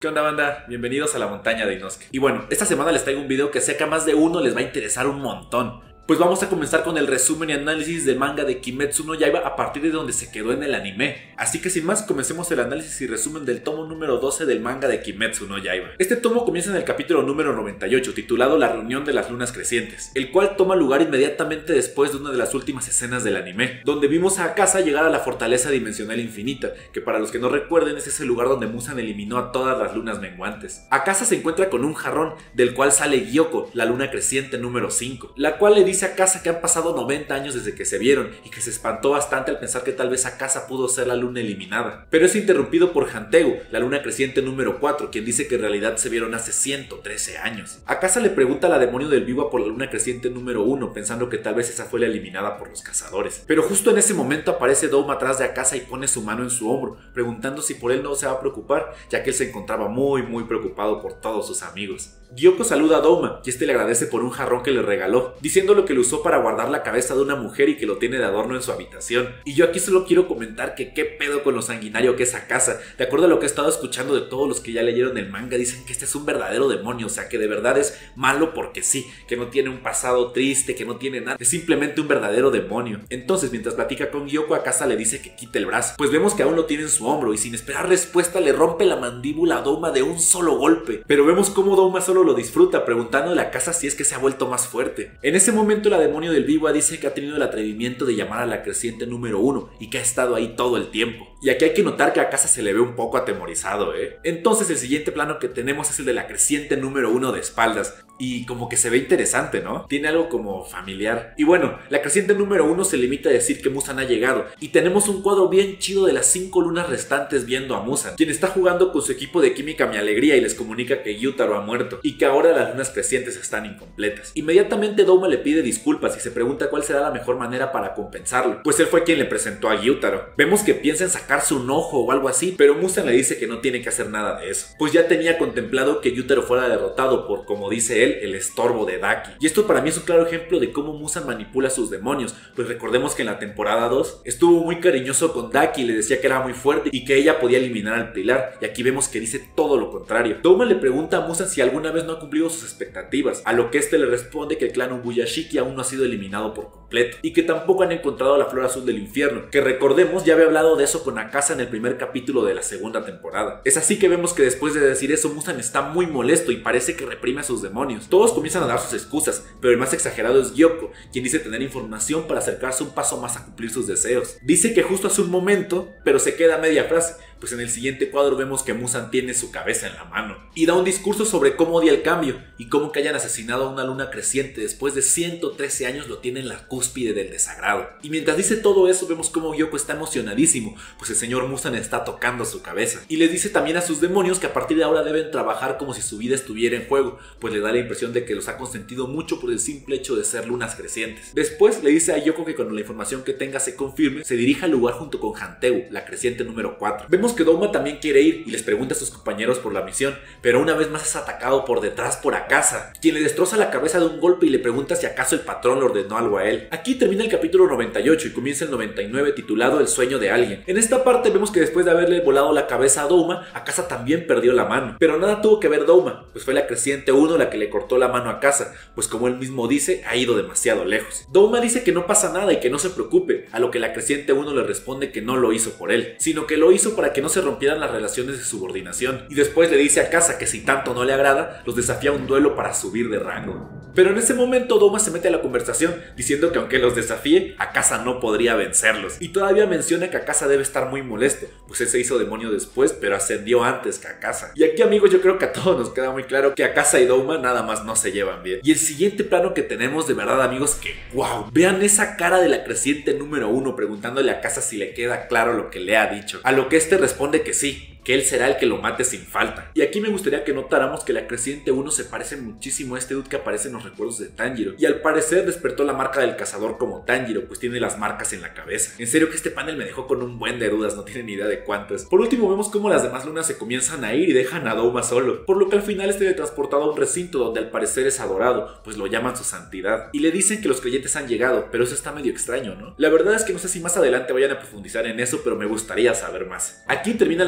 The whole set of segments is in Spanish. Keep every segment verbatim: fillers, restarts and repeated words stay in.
¿Qué onda, banda? Bienvenidos a la montaña de Inosuke. Y bueno, esta semana les traigo un video que sé que a más de uno les va a interesar un montón. Pues vamos a comenzar con el resumen y análisis del manga de Kimetsu no Yaiba a partir de donde se quedó en el anime. Así que sin más, comencemos el análisis y resumen del tomo número doce del manga de Kimetsu no Yaiba. Este tomo comienza en el capítulo número noventa y ocho, titulado La reunión de las lunas crecientes, el cual toma lugar inmediatamente después de una de las últimas escenas del anime, donde vimos a Akasa llegar a la fortaleza dimensional infinita, que para los que no recuerden es ese lugar donde Muzan eliminó a todas las lunas menguantes. Akasa se encuentra con un jarrón, del cual sale Gyoko, la luna creciente número cinco, la cual le dice a Akasa que han pasado noventa años desde que se vieron y que se espantó bastante al pensar que tal vez Akasa pudo ser la luna eliminada, pero es interrumpido por Hantegu, la luna creciente número cuatro, quien dice que en realidad se vieron hace ciento trece años. Akasa le pregunta a la demonio del Biwa por la luna creciente número uno, pensando que tal vez esa fue la eliminada por los cazadores, pero justo en ese momento aparece Douma atrás de Akasa y pone su mano en su hombro, preguntando si por él no se va a preocupar, ya que él se encontraba muy muy preocupado por todos sus amigos. Gyoko saluda a Douma y este le agradece por un jarrón que le regaló, diciéndole que lo usó para guardar la cabeza de una mujer y que lo tiene de adorno en su habitación. Y yo aquí solo quiero comentar que qué pedo con lo sanguinario que es Akasa. De acuerdo a lo que he estado escuchando de todos los que ya leyeron el manga, dicen que este es un verdadero demonio, o sea que de verdad es malo porque sí, que no tiene un pasado triste, que no tiene nada, es simplemente un verdadero demonio. Entonces mientras platica con Gyoko, Akasa le dice que quite el brazo, pues vemos que aún lo tiene en su hombro y sin esperar respuesta le rompe la mandíbula a Douma de un solo golpe, pero vemos cómo Douma solo lo disfruta, preguntándole a Akasa si es que se ha vuelto más fuerte. En ese momento la demonio del Biwa dice que ha tenido el atrevimiento de llamar a la creciente número uno y que ha estado ahí todo el tiempo. Y aquí hay que notar que a Akasa se le ve un poco atemorizado, ¿eh? Entonces el siguiente plano que tenemos es el de la creciente número uno de espaldas. Y como que se ve interesante, ¿no? Tiene algo como familiar. Y bueno, la creciente número uno se limita a decir que Muzan ha llegado. Y tenemos un cuadro bien chido de las cinco lunas restantes viendo a Muzan, quien está jugando con su equipo de química Mi Alegría y les comunica que Gyutaro ha muerto y que ahora las lunas crecientes están incompletas. Inmediatamente Douma le pide disculpas y se pregunta cuál será la mejor manera para compensarlo, pues él fue quien le presentó a Gyutaro. Vemos que piensa en sacarse un ojo o algo así, pero Muzan le dice que no tiene que hacer nada de eso, pues ya tenía contemplado que Gyutaro fuera derrotado por, como dice él, el estorbo de Daki. Y esto para mí es un claro ejemplo de cómo Muzan manipula a sus demonios, pues recordemos que en la temporada dos estuvo muy cariñoso con Daki y le decía que era muy fuerte y que ella podía eliminar al pilar, y aquí vemos que dice todo lo contrario. Douma le pregunta a Muzan si alguna vez no ha cumplido sus expectativas, a lo que este le responde que el clan Ubuyashiki aún no ha sido eliminado por completo y que tampoco han encontrado la flor azul del infierno, que recordemos ya había hablado de eso con Akasa en el primer capítulo de la segunda temporada. Es así que vemos que después de decir eso Muzan está muy molesto y parece que reprime a sus demonios. Todos comienzan a dar sus excusas, pero el más exagerado es Gyoko, quien dice tener información para acercarse un paso más a cumplir sus deseos. Dice que justo hace un momento, pero se queda a media frase, pues en el siguiente cuadro vemos que Muzan tiene su cabeza en la mano y da un discurso sobre cómo odia el cambio y cómo que hayan asesinado a una luna creciente después de ciento trece años lo tiene en la cúspide del desagrado. Y mientras dice todo eso vemos cómo Gyoko está emocionadísimo, pues el señor Muzan está tocando su cabeza y les dice también a sus demonios que a partir de ahora deben trabajar como si su vida estuviera en juego, pues le da la impresión de que los ha consentido mucho por el simple hecho de ser lunas crecientes. Después le dice a Gyoko que cuando la información que tenga se confirme, se dirija al lugar junto con Hantegu, la creciente número cuatro. Vemos que Douma también quiere ir y les pregunta a sus compañeros por la misión, pero una vez más es atacado por detrás por Akasa, quien le destroza la cabeza de un golpe y le pregunta si acaso el patrón le ordenó algo a él. Aquí termina el capítulo noventa y ocho y comienza el noventa y nueve, titulado El sueño de alguien. En esta parte vemos que después de haberle volado la cabeza a Douma, Akasa también perdió la mano, pero nada tuvo que ver Douma, pues fue la creciente uno la que le cortó la mano a Akasa, pues como él mismo dice, ha ido demasiado lejos. Douma dice que no pasa nada y que no se preocupe, a lo que la creciente uno le responde que no lo hizo por él, sino que lo hizo para que no se rompieran las relaciones de subordinación, y después le dice a Akasa que si tanto no le agrada, los desafía a un duelo para subir de rango. Pero en ese momento Douma se mete a la conversación diciendo que aunque los desafíe, Akasa no podría vencerlos, y todavía menciona que Akasa debe estar muy molesto, pues él se hizo demonio después, pero ascendió antes que Akasa. Y aquí, amigos, yo creo que a todos nos queda muy claro que Akasa y Douma nada más no se llevan bien. Y el siguiente plano que tenemos, de verdad, amigos, que wow, vean esa cara de la creciente número uno preguntándole a Akasa si le queda claro lo que le ha dicho, a lo que este responde que sí, que él será el que lo mate sin falta. Y aquí me gustaría que notáramos que la creciente uno se parece muchísimo a este dude que aparece en los recuerdos de Tanjiro, y al parecer despertó la marca del cazador como Tanjiro, pues tiene las marcas en la cabeza. En serio que este panel me dejó con un buen de dudas, no tienen ni idea de cuántas. Por último vemos cómo las demás lunas se comienzan a ir y dejan a Douma solo, por lo que al final este es transportado a un recinto donde al parecer es adorado, pues lo llaman su santidad, y le dicen que los creyentes han llegado, pero eso está medio extraño, ¿no? La verdad es que no sé si más adelante vayan a profundizar en eso, pero me gustaría saber más. Aquí termina la reunión de las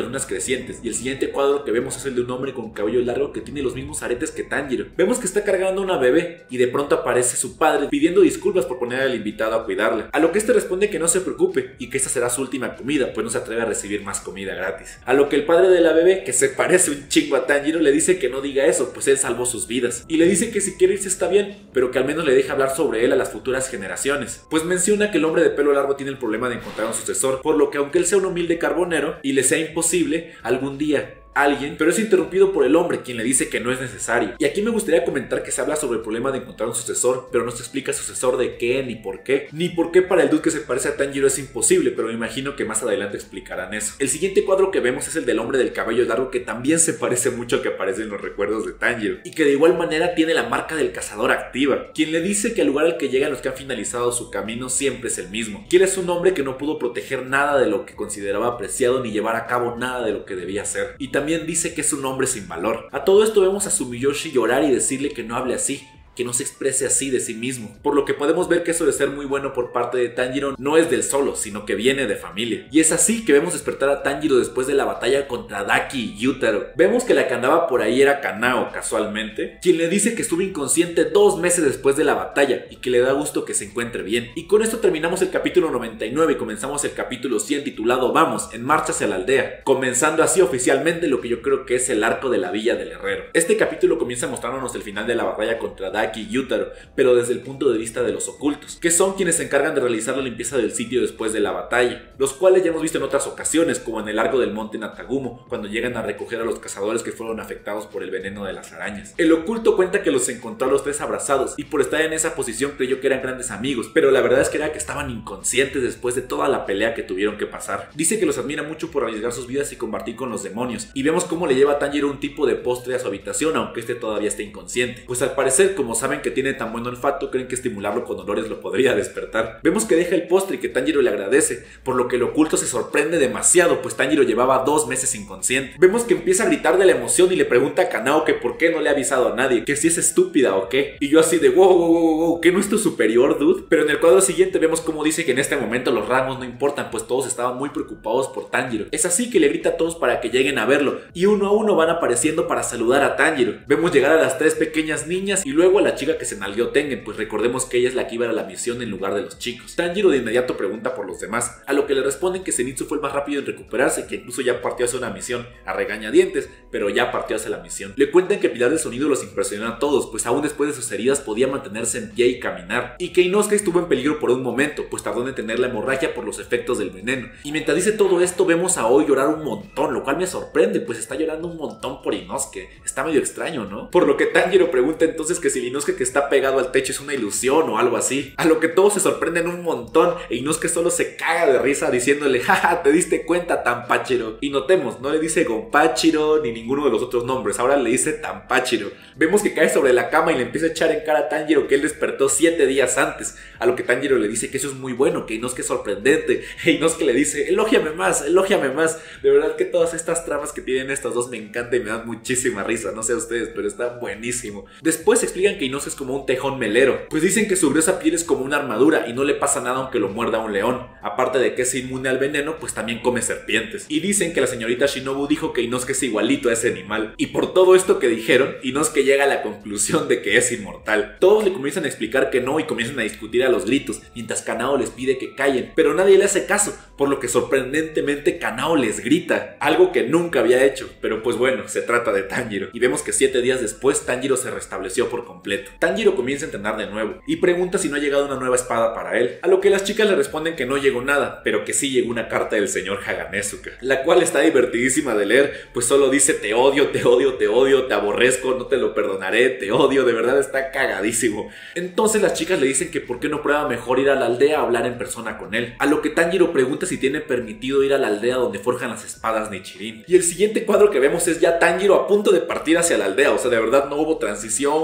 las lunas crecientes, y el siguiente cuadro que vemos es el de un hombre con cabello largo que tiene los mismos aretes que Tanjiro. Vemos que está cargando una bebé y de pronto aparece su padre pidiendo disculpas por poner al invitado a cuidarla, a lo que este responde que no se preocupe y que esta será su última comida, pues no se atreve a recibir más comida gratis. A lo que el padre de la bebé, que se parece un chingo a Tanjiro, le dice que no diga eso, pues él salvó sus vidas, y le dice que si quiere irse está bien, pero que al menos le deje hablar sobre él a las futuras generaciones, pues menciona que el hombre de pelo largo tiene el problema de encontrar un sucesor, por lo que aunque él sea un humilde carbonero y le sea imposible, algún día alguien, pero es interrumpido por el hombre, quien le dice que no es necesario. Y aquí me gustaría comentar que se habla sobre el problema de encontrar un sucesor, pero no se explica sucesor de qué, ni por qué, ni por qué para el dude que se parece a Tanjiro es imposible, pero me imagino que más adelante explicarán eso. El siguiente cuadro que vemos es el del hombre del cabello largo, que también se parece mucho al que aparece en los recuerdos de Tanjiro, y que de igual manera tiene la marca del cazador activa, quien le dice que el lugar al que llegan los que han finalizado su camino siempre es el mismo, que él es un hombre que no pudo proteger nada de lo que consideraba apreciado ni llevar a cabo nada de lo que debía hacer, y también También dice que es un hombre sin valor. A todo esto vemos a Sumiyoshi llorar y decirle que no hable así, que no se exprese así de sí mismo, por lo que podemos ver que eso de ser muy bueno por parte de Tanjiro no es del solo, sino que viene de familia. Y es así que vemos despertar a Tanjiro después de la batalla contra Daki y Yutaro. Vemos que la que andaba por ahí era Kanao, casualmente, quien le dice que estuvo inconsciente dos meses después de la batalla y que le da gusto que se encuentre bien. Y con esto terminamos el capítulo noventa y nueve y comenzamos el capítulo cien, titulado Vamos, en marcha hacia la aldea, comenzando así oficialmente lo que yo creo que es el arco de la Villa del Herrero. Este capítulo comienza mostrándonos el final de la batalla contra Daki y Yutaro, pero desde el punto de vista de los ocultos, que son quienes se encargan de realizar la limpieza del sitio después de la batalla, los cuales ya hemos visto en otras ocasiones, como en el arco del monte Natagumo, cuando llegan a recoger a los cazadores que fueron afectados por el veneno de las arañas. El oculto cuenta que los encontró a los tres abrazados, y por estar en esa posición creyó que eran grandes amigos, pero la verdad es que era que estaban inconscientes después de toda la pelea que tuvieron que pasar. Dice que los admira mucho por arriesgar sus vidas y combatir con los demonios, y vemos cómo le lleva a Tanjiro un tipo de postre a su habitación, aunque este todavía esté inconsciente, pues al parecer, como saben que tiene tan buen olfato, creen que estimularlo con olores lo podría despertar. Vemos que deja el postre y que Tanjiro le agradece, por lo que el oculto se sorprende demasiado, pues Tanjiro llevaba dos meses inconsciente. Vemos que empieza a gritar de la emoción y le pregunta a Kanao que por qué no le ha avisado a nadie, que si es estúpida o qué, y yo así de wow, wow, wow, wow, ¿qué no es tu superior, dude? Pero en el cuadro siguiente vemos cómo dice que en este momento los rangos no importan, pues todos estaban muy preocupados por Tanjiro. Es así que le grita a todos para que lleguen a verlo, y uno a uno van apareciendo para saludar a Tanjiro. Vemos llegar a las tres pequeñas niñas y luego a la chica que se nalgueó Tengen, pues recordemos que ella es la que iba a la misión en lugar de los chicos. Tanjiro de inmediato pregunta por los demás, a lo que le responden que Zenitsu fue el más rápido en recuperarse, que incluso ya partió hacia una misión a regañadientes, pero ya partió hacia la misión. Le cuentan que Pilar del Sonido los impresionó a todos, pues aún después de sus heridas podía mantenerse en pie y caminar, y que Inosuke estuvo en peligro por un momento, pues tardó en detener la hemorragia por los efectos del veneno. Y mientras dice todo esto vemos a Oi llorar un montón, lo cual me sorprende, pues está llorando un montón por Inosuke. Está medio extraño, ¿no? Por lo que Tanjiro pregunta entonces que si el Inosuke que está pegado al techo es una ilusión o algo así, a lo que todos se sorprenden un montón e Inosuke solo se caga de risa diciéndole jaja, te diste cuenta Tanpachiro. Y notemos, no le dice Gonpachiro ni ninguno de los otros nombres, ahora le dice Tanpachiro. Vemos que cae sobre la cama y le empieza a echar en cara a Tanjiro que él despertó siete días antes, a lo que Tanjiro le dice que eso es muy bueno, que Inosuke es sorprendente, e Inosuke le dice elógiame más, elógiame más. De verdad que todas estas tramas que tienen estos dos me encantan y me dan muchísima risa, no sé a ustedes, pero está buenísimo. Después explican que Inosuke es como un tejón melero, pues dicen que su gruesa piel es como una armadura y no le pasa nada aunque lo muerda un león, aparte de que es inmune al veneno, pues también come serpientes. Y dicen que la señorita Shinobu dijo que Inosuke es igualito a ese animal, y por todo esto que dijeron, Inosuke llega a la conclusión de que es inmortal. Todos le comienzan a explicar que no y comienzan a discutir a los gritos, mientras Kanao les pide que callen, pero nadie le hace caso, por lo que sorprendentemente Kanao les grita, algo que nunca había hecho, pero pues bueno, se trata de Tanjiro. Y vemos que siete días después Tanjiro se restableció por completo. Tanjiro comienza a entrenar de nuevo y pregunta si no ha llegado una nueva espada para él, a lo que las chicas le responden que no llegó nada, pero que sí llegó una carta del señor Haganezuka, la cual está divertidísima de leer, pues solo dice te odio, te odio, te odio, te aborrezco, no te lo perdonaré, te odio, de verdad está cagadísimo. Entonces las chicas le dicen que por qué no prueba mejor ir a la aldea a hablar en persona con él, a lo que Tanjiro pregunta si tiene permitido ir a la aldea donde forjan las espadas Nichirin. Y el siguiente cuadro que vemos es ya Tanjiro a punto de partir hacia la aldea, o sea, de verdad no hubo transición, no hubo nada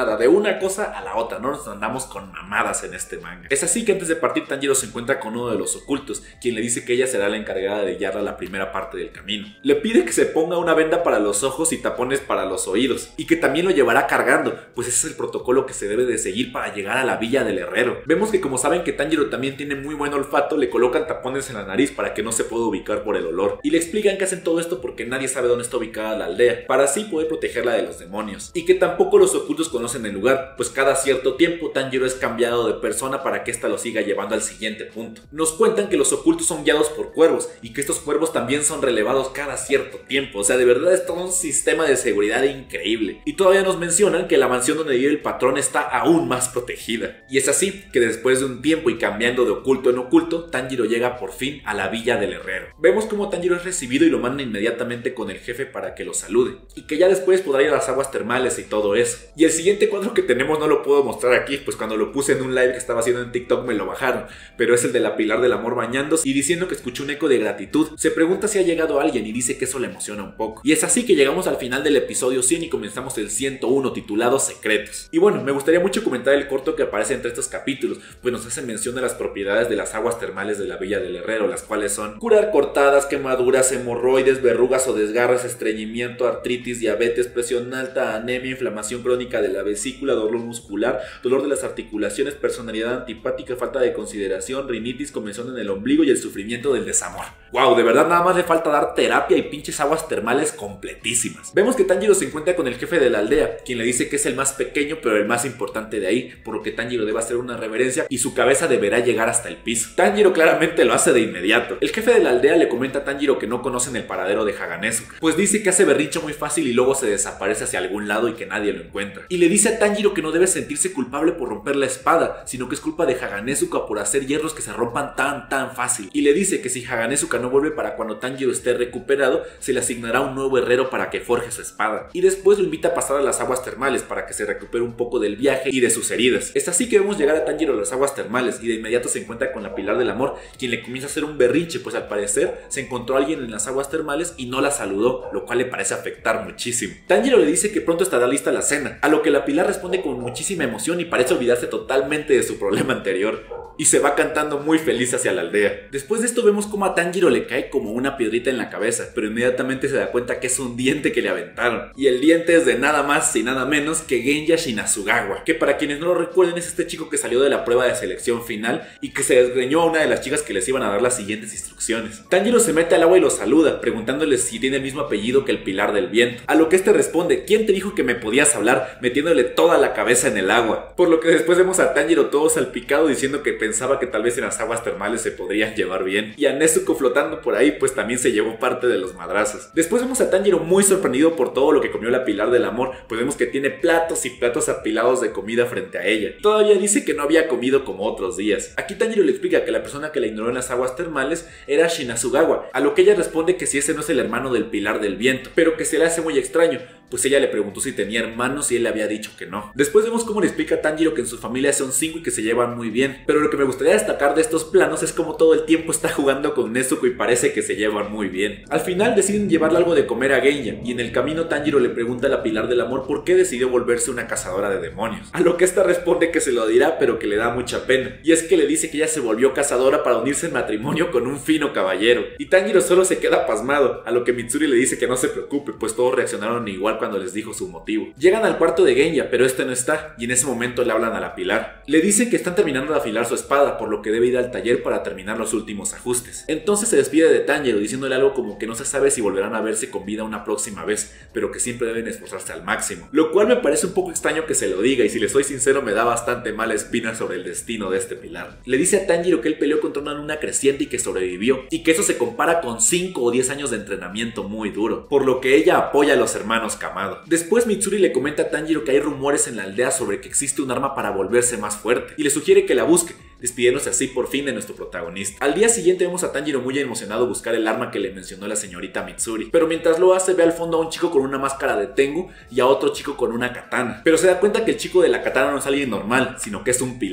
nada, de una cosa a la otra, no nos andamos con mamadas en este manga. Es así que antes de partir Tanjiro se encuentra con uno de los ocultos, quien le dice que ella será la encargada de guiarla la primera parte del camino. Le pide que se ponga una venda para los ojos y tapones para los oídos, y que también lo llevará cargando, pues ese es el protocolo que se debe de seguir para llegar a la villa del herrero. Vemos que como saben que Tanjiro también tiene muy buen olfato, le colocan tapones en la nariz para que no se pueda ubicar por el olor, y le explican que hacen todo esto porque nadie sabe dónde está ubicada la aldea, para así poder protegerla de los demonios, y que tampoco los ocultos conocen el lugar, pues cada cierto tiempo Tanjiro es cambiado de persona para que ésta lo siga llevando al siguiente punto. Nos cuentan que los ocultos son guiados por cuervos, y que estos cuervos también son relevados cada cierto tiempo, o sea, de verdad es todo un sistema de seguridad increíble. Y todavía nos mencionan que la mansión donde vive el patrón está aún más protegida. Y es así que después de un tiempo y cambiando de oculto en oculto, Tanjiro llega por fin a la villa del herrero. Vemos como Tanjiro es recibido y lo mandan inmediatamente con el jefe para que lo salude, y que ya después podrá ir a las aguas termales y todo eso. Y el siguiente cuadro que tenemos no lo puedo mostrar aquí, pues cuando lo puse en un live que estaba haciendo en TikTok me lo bajaron, pero es el de la Pilar del Amor bañándose y diciendo que escuchó un eco de gratitud. Se pregunta si ha llegado alguien y dice que eso le emociona un poco. Y es así que llegamos al final del episodio cien y comenzamos el ciento uno titulado Secretos. Y bueno, me gustaría mucho comentar el corto que aparece entre estos capítulos, pues nos hace mención de las propiedades de las aguas termales de la villa del herrero, las cuales son curar cortadas, quemaduras, hemorroides, verrugas o desgarres, estreñimiento, artritis, diabetes, presión alta, anemia, inflamación crónica de la vesícula, dolor muscular, dolor de las articulaciones, personalidad antipática, falta de consideración, rinitis, comezón en el ombligo y el sufrimiento del desamor. Wow, de verdad nada más le falta dar terapia y pinches aguas termales completísimas. Vemos que Tanjiro se encuentra con el jefe de la aldea, quien le dice que es el más pequeño pero el más importante de ahí, por lo que Tanjiro debe hacer una reverencia y su cabeza deberá llegar hasta el piso. Tanjiro claramente lo hace de inmediato. El jefe de la aldea le comenta a Tanjiro que no conocen el paradero de Haganezuka, pues dice que hace berrinche muy fácil y luego se desaparece hacia algún lado y que nadie lo encuentra. Y le dice a Tanjiro que no debe sentirse culpable por romper la espada, sino que es culpa de Haganezuka por hacer hierros que se rompan tan tan fácil. Y le dice que si Haganezuka no vuelve para cuando Tanjiro esté recuperado, se le asignará un nuevo herrero para que forje su espada. Y después lo invita a pasar a las aguas termales para que se recupere un poco del viaje y de sus heridas. Es así que vemos llegar a Tanjiro a las aguas termales y de inmediato se encuentra con la Pilar del Amor, quien le comienza a hacer un berrinche, pues al parecer se encontró a alguien en las aguas termales y no la saludó, lo cual le parece afectar muchísimo. Tanjiro le dice que pronto estará lista la cena, a lo que la Pilar responde con muchísima emoción y parece olvidarse totalmente de su problema anterior, y se va cantando muy feliz hacia la aldea. Después de esto vemos como a Tanjiro le cae como una piedrita en la cabeza, pero inmediatamente se da cuenta que es un diente que le aventaron, y el diente es de nada más y nada menos que Genya Shinasugawa, que para quienes no lo recuerden es este chico que salió de la prueba de selección final y que se desgreñó a una de las chicas que les iban a dar las siguientes instrucciones. Tanjiro se mete al agua y lo saluda, preguntándole si tiene el mismo apellido que el Pilar del Viento, a lo que este responde: ¿quién te dijo que me podías hablar?, metiéndole toda la cabeza en el agua, por lo que después vemos a Tanjiro todo salpicado diciendo que pensaba que tal vez en las aguas termales se podrían llevar bien, y a Nezuko flotando por ahí pues también se llevó parte de los madrazos. Después vemos a Tanjiro muy sorprendido por todo lo que comió la Pilar del Amor, pues vemos que tiene platos y platos apilados de comida frente a ella. Todavía dice que no había comido como otros días. Aquí Tanjiro le explica que la persona que la ignoró en las aguas termales era Shinasugawa, a lo que ella responde que si ese no es el hermano del Pilar del Viento, pero que se le hace muy extraño, pues ella le preguntó si tenía hermanos y él le había dicho que no. Después vemos cómo le explica a Tanjiro que en su familia son cinco y que se llevan muy bien, pero lo que me gustaría destacar de estos planos es como todo el tiempo está jugando con Nezuko y parece que se llevan muy bien. Al final deciden llevarle algo de comer a Genya, y en el camino Tanjiro le pregunta a la Pilar del Amor por qué decidió volverse una cazadora de demonios, a lo que esta responde que se lo dirá pero que le da mucha pena, y es que le dice que ella se volvió cazadora para unirse en matrimonio con un fino caballero, y Tanjiro solo se queda pasmado, a lo que Mitsuri le dice que no se preocupe, pues todos reaccionaron igual cuando les dijo su motivo. Llegan al cuarto de Genya, pero este no está, y en ese momento le hablan a la Pilar. Le dicen que están terminando de afilar su espada, por lo que debe ir al taller para terminar los últimos ajustes. Entonces se despide de Tanjiro diciéndole algo como que no se sabe si volverán a verse con vida una próxima vez, pero que siempre deben esforzarse al máximo, lo cual me parece un poco extraño que se lo diga, y si le soy sincero me da bastante mala espina sobre el destino de este Pilar. Le dice a Tanjiro que él peleó contra una luna creciente y que sobrevivió, y que eso se compara con cinco o diez años de entrenamiento muy duro, por lo que ella apoya a los hermanos Kamado. Después Mitsuri le comenta a Tanjiro que hay rumores en la aldea sobre que existe un arma para volverse más fuerte, y le sugiere que la busque, despidiéndose así por fin de nuestro protagonista. Al día siguiente vemos a Tanjiro muy emocionado buscar el arma que le mencionó la señorita Mitsuri, pero mientras lo hace ve al fondo a un chico con una máscara de Tengu y a otro chico con una katana, pero se da cuenta que el chico de la katana no es alguien normal, sino que es un Pilar.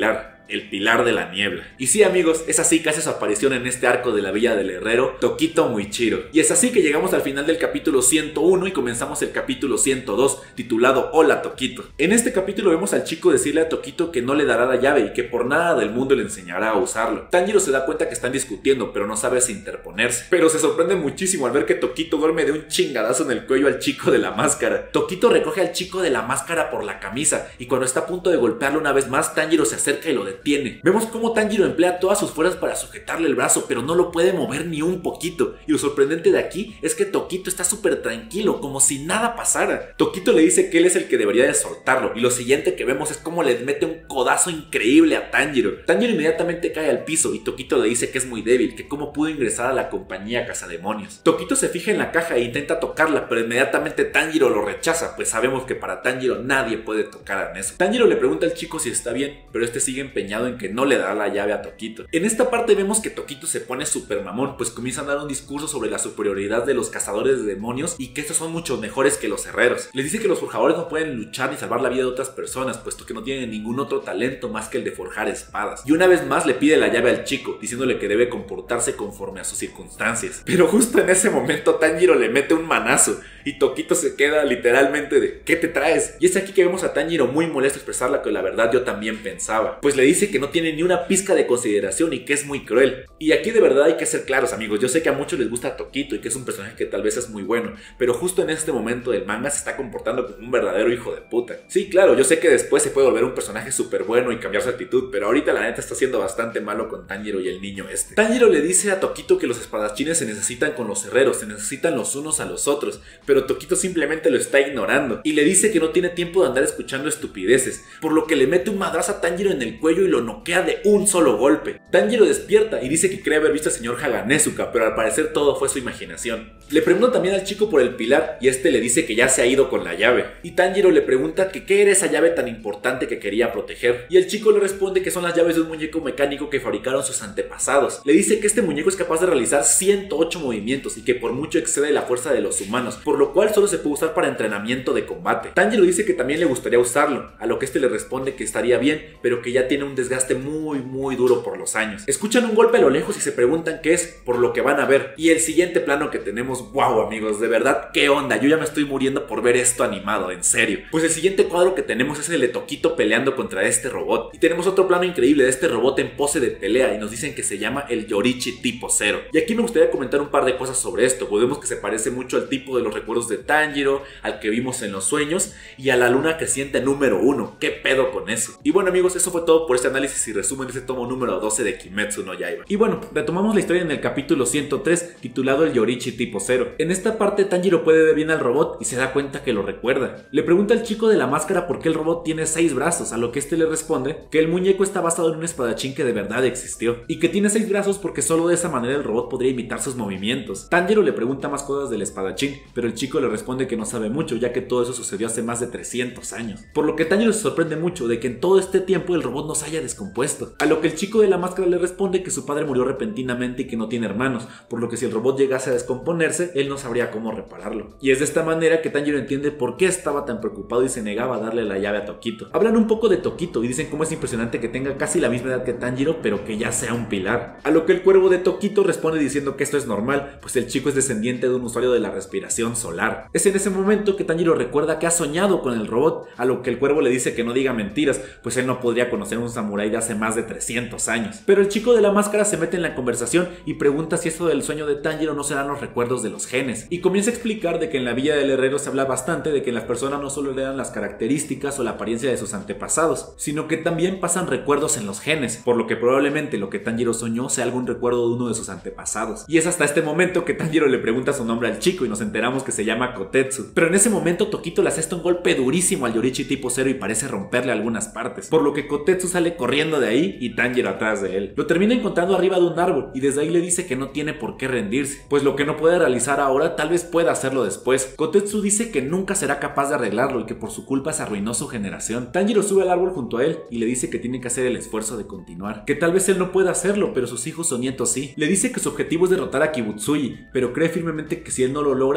el Pilar de la Niebla. Y sí, amigos, es así que hace su aparición en este arco de la Villa del Herrero Tokito Muichiro. Y es así que llegamos al final del capítulo ciento uno y comenzamos el capítulo ciento dos, titulado Hola Tokito. En este capítulo vemos al chico decirle a Tokito que no le dará la llave y que por nada del mundo le enseñará a usarlo. Tanjiro se da cuenta que están discutiendo, pero no sabe si interponerse. Pero se sorprende muchísimo al ver que Tokito duerme de un chingadazo en el cuello al chico de la máscara. Tokito recoge al chico de la máscara por la camisa y cuando está a punto de golpearlo una vez más, Tanjiro se acerca y lo detiene. Vemos cómo Tanjiro emplea todas sus fuerzas para sujetarle el brazo, pero no lo puede mover ni un poquito. Y lo sorprendente de aquí es que Tokito está súper tranquilo, como si nada pasara. Tokito le dice que él es el que debería de soltarlo y lo siguiente que vemos es cómo le mete un codazo increíble a Tanjiro. Tanjiro inmediatamente cae al piso y Tokito le dice que es muy débil, que cómo pudo ingresar a la compañía Cazademonios. Tokito se fija en la caja e intenta tocarla, pero inmediatamente Tanjiro lo rechaza, pues sabemos que para Tanjiro nadie puede tocar a eso. Tanjiro le pregunta al chico si está bien, pero este sigue empeñado en que no le dará la llave a Tokito. En esta parte vemos que Tokito se pone súper mamón, pues comienza a dar un discurso sobre la superioridad de los cazadores de demonios y que estos son mucho mejores que los herreros. Les dice que los forjadores no pueden luchar ni salvar la vida de otras personas, puesto que no tienen ningún otro talento más que el de forjar espadas. Y una vez más le pide la llave al chico, diciéndole que debe comportarse conforme a sus circunstancias. Pero justo en ese momento Tanjiro le mete un manazo y Tokito se queda literalmente de ¿qué te traes? Y es aquí que vemos a Tanjiro muy molesto expresar lo que la verdad yo también pensaba, pues le dice que no tiene ni una pizca de consideración y que es muy cruel. Y aquí de verdad hay que ser claros, amigos. Yo sé que a muchos les gusta Tokito y que es un personaje que tal vez es muy bueno, pero justo en este momento del manga se está comportando como un verdadero hijo de puta. Sí, claro, yo sé que después se puede volver un personaje súper bueno y cambiar su actitud, pero ahorita la neta está siendo bastante malo con Tanjiro y el niño este. Tanjiro le dice a Tokito que los espadachines se necesitan con los herreros, se necesitan los unos a los otros, pero Tokito simplemente lo está ignorando y le dice que no tiene tiempo de andar escuchando estupideces, por lo que le mete un madrazo a Tanjiro en el cuello y lo noquea de un solo golpe. Tanjiro despierta y dice que cree haber visto al señor Haganezuka, pero al parecer todo fue su imaginación. Le pregunta también al chico por el pilar y este le dice que ya se ha ido con la llave. Y Tanjiro le pregunta que qué era esa llave tan importante que quería proteger. Y el chico le responde que son las llaves de un muñeco mecánico que fabricaron sus antepasados. Le dice que este muñeco es capaz de realizar ciento ocho movimientos y que por mucho excede la fuerza de los humanos, por lo cual solo se puede usar para entrenamiento de combate. Tanjiro dice que también le gustaría usarlo, a lo que este le responde que estaría bien, pero que ya tiene un desgaste muy muy duro por los años. Escuchan un golpe a lo lejos y se preguntan qué es, por lo que van a ver. Y el siguiente plano que tenemos, wow amigos, de verdad, qué onda, yo ya me estoy muriendo por ver esto animado, en serio. Pues el siguiente cuadro que tenemos es el de Tokito peleando contra este robot. Y tenemos otro plano increíble de este robot en pose de pelea y nos dicen que se llama el Yorichi tipo cero. Y aquí me gustaría comentar un par de cosas sobre esto. Podemos que se parece mucho al tipo de los recuerdos de Tanjiro, al que vimos en los sueños y a la luna creciente número uno. ¿Qué pedo con eso? Y bueno amigos, eso fue todo por este análisis y resumen de este tomo número doce de Kimetsu no Yaiba. Y bueno, retomamos la historia en el capítulo ciento tres titulado el Yorichi tipo cero. En esta parte Tanjiro puede ver bien al robot y se da cuenta que lo recuerda. Le pregunta al chico de la máscara por qué el robot tiene seis brazos, a lo que este le responde que el muñeco está basado en un espadachín que de verdad existió y que tiene seis brazos porque solo de esa manera el robot podría imitar sus movimientos. Tanjiro le pregunta más cosas del espadachín, pero el chico le responde que no sabe mucho, ya que todo eso sucedió hace más de trescientos años. Por lo que Tanjiro se sorprende mucho de que en todo este tiempo el robot no se haya descompuesto, a lo que el chico de la máscara le responde que su padre murió repentinamente y que no tiene hermanos, por lo que si el robot llegase a descomponerse, él no sabría cómo repararlo. Y es de esta manera que Tanjiro entiende por qué estaba tan preocupado y se negaba a darle la llave a Tokito. Hablan un poco de Tokito y dicen cómo es impresionante que tenga casi la misma edad que Tanjiro, pero que ya sea un pilar. A lo que el cuervo de Tokito responde diciendo que esto es normal, pues el chico es descendiente de un usuario de la respiración solar. Es en ese momento que Tanjiro recuerda que ha soñado con el robot, a lo que el cuervo le dice que no diga mentiras, pues él no podría conocer a un samurái de hace más de trescientos años. Pero el chico de la máscara se mete en la conversación y pregunta si esto del sueño de Tanjiro no serán los recuerdos de los genes, y comienza a explicar de que en la Villa del Herrero se habla bastante de que las personas no solo heredan las características o la apariencia de sus antepasados, sino que también pasan recuerdos en los genes, por lo que probablemente lo que Tanjiro soñó sea algún recuerdo de uno de sus antepasados. Y es hasta este momento que Tanjiro le pregunta su nombre al chico y nos enteramos que se llama Kotetsu. Pero en ese momento Tokito le asesta un golpe durísimo al Yorichi tipo cero y parece romperle algunas partes, por lo que Kotetsu sale corriendo de ahí y Tanjiro atrás de él. Lo termina encontrando arriba de un árbol y desde ahí le dice que no tiene por qué rendirse, pues lo que no puede realizar ahora tal vez pueda hacerlo después. Kotetsu dice que nunca será capaz de arreglarlo y que por su culpa se arruinó su generación. Tanjiro sube al árbol junto a él y le dice que tiene que hacer el esfuerzo de continuar, que tal vez él no pueda hacerlo, pero sus hijos o nietos sí. Le dice que su objetivo es derrotar a Kibutsuji, pero cree firmemente que si él no lo logra, alguien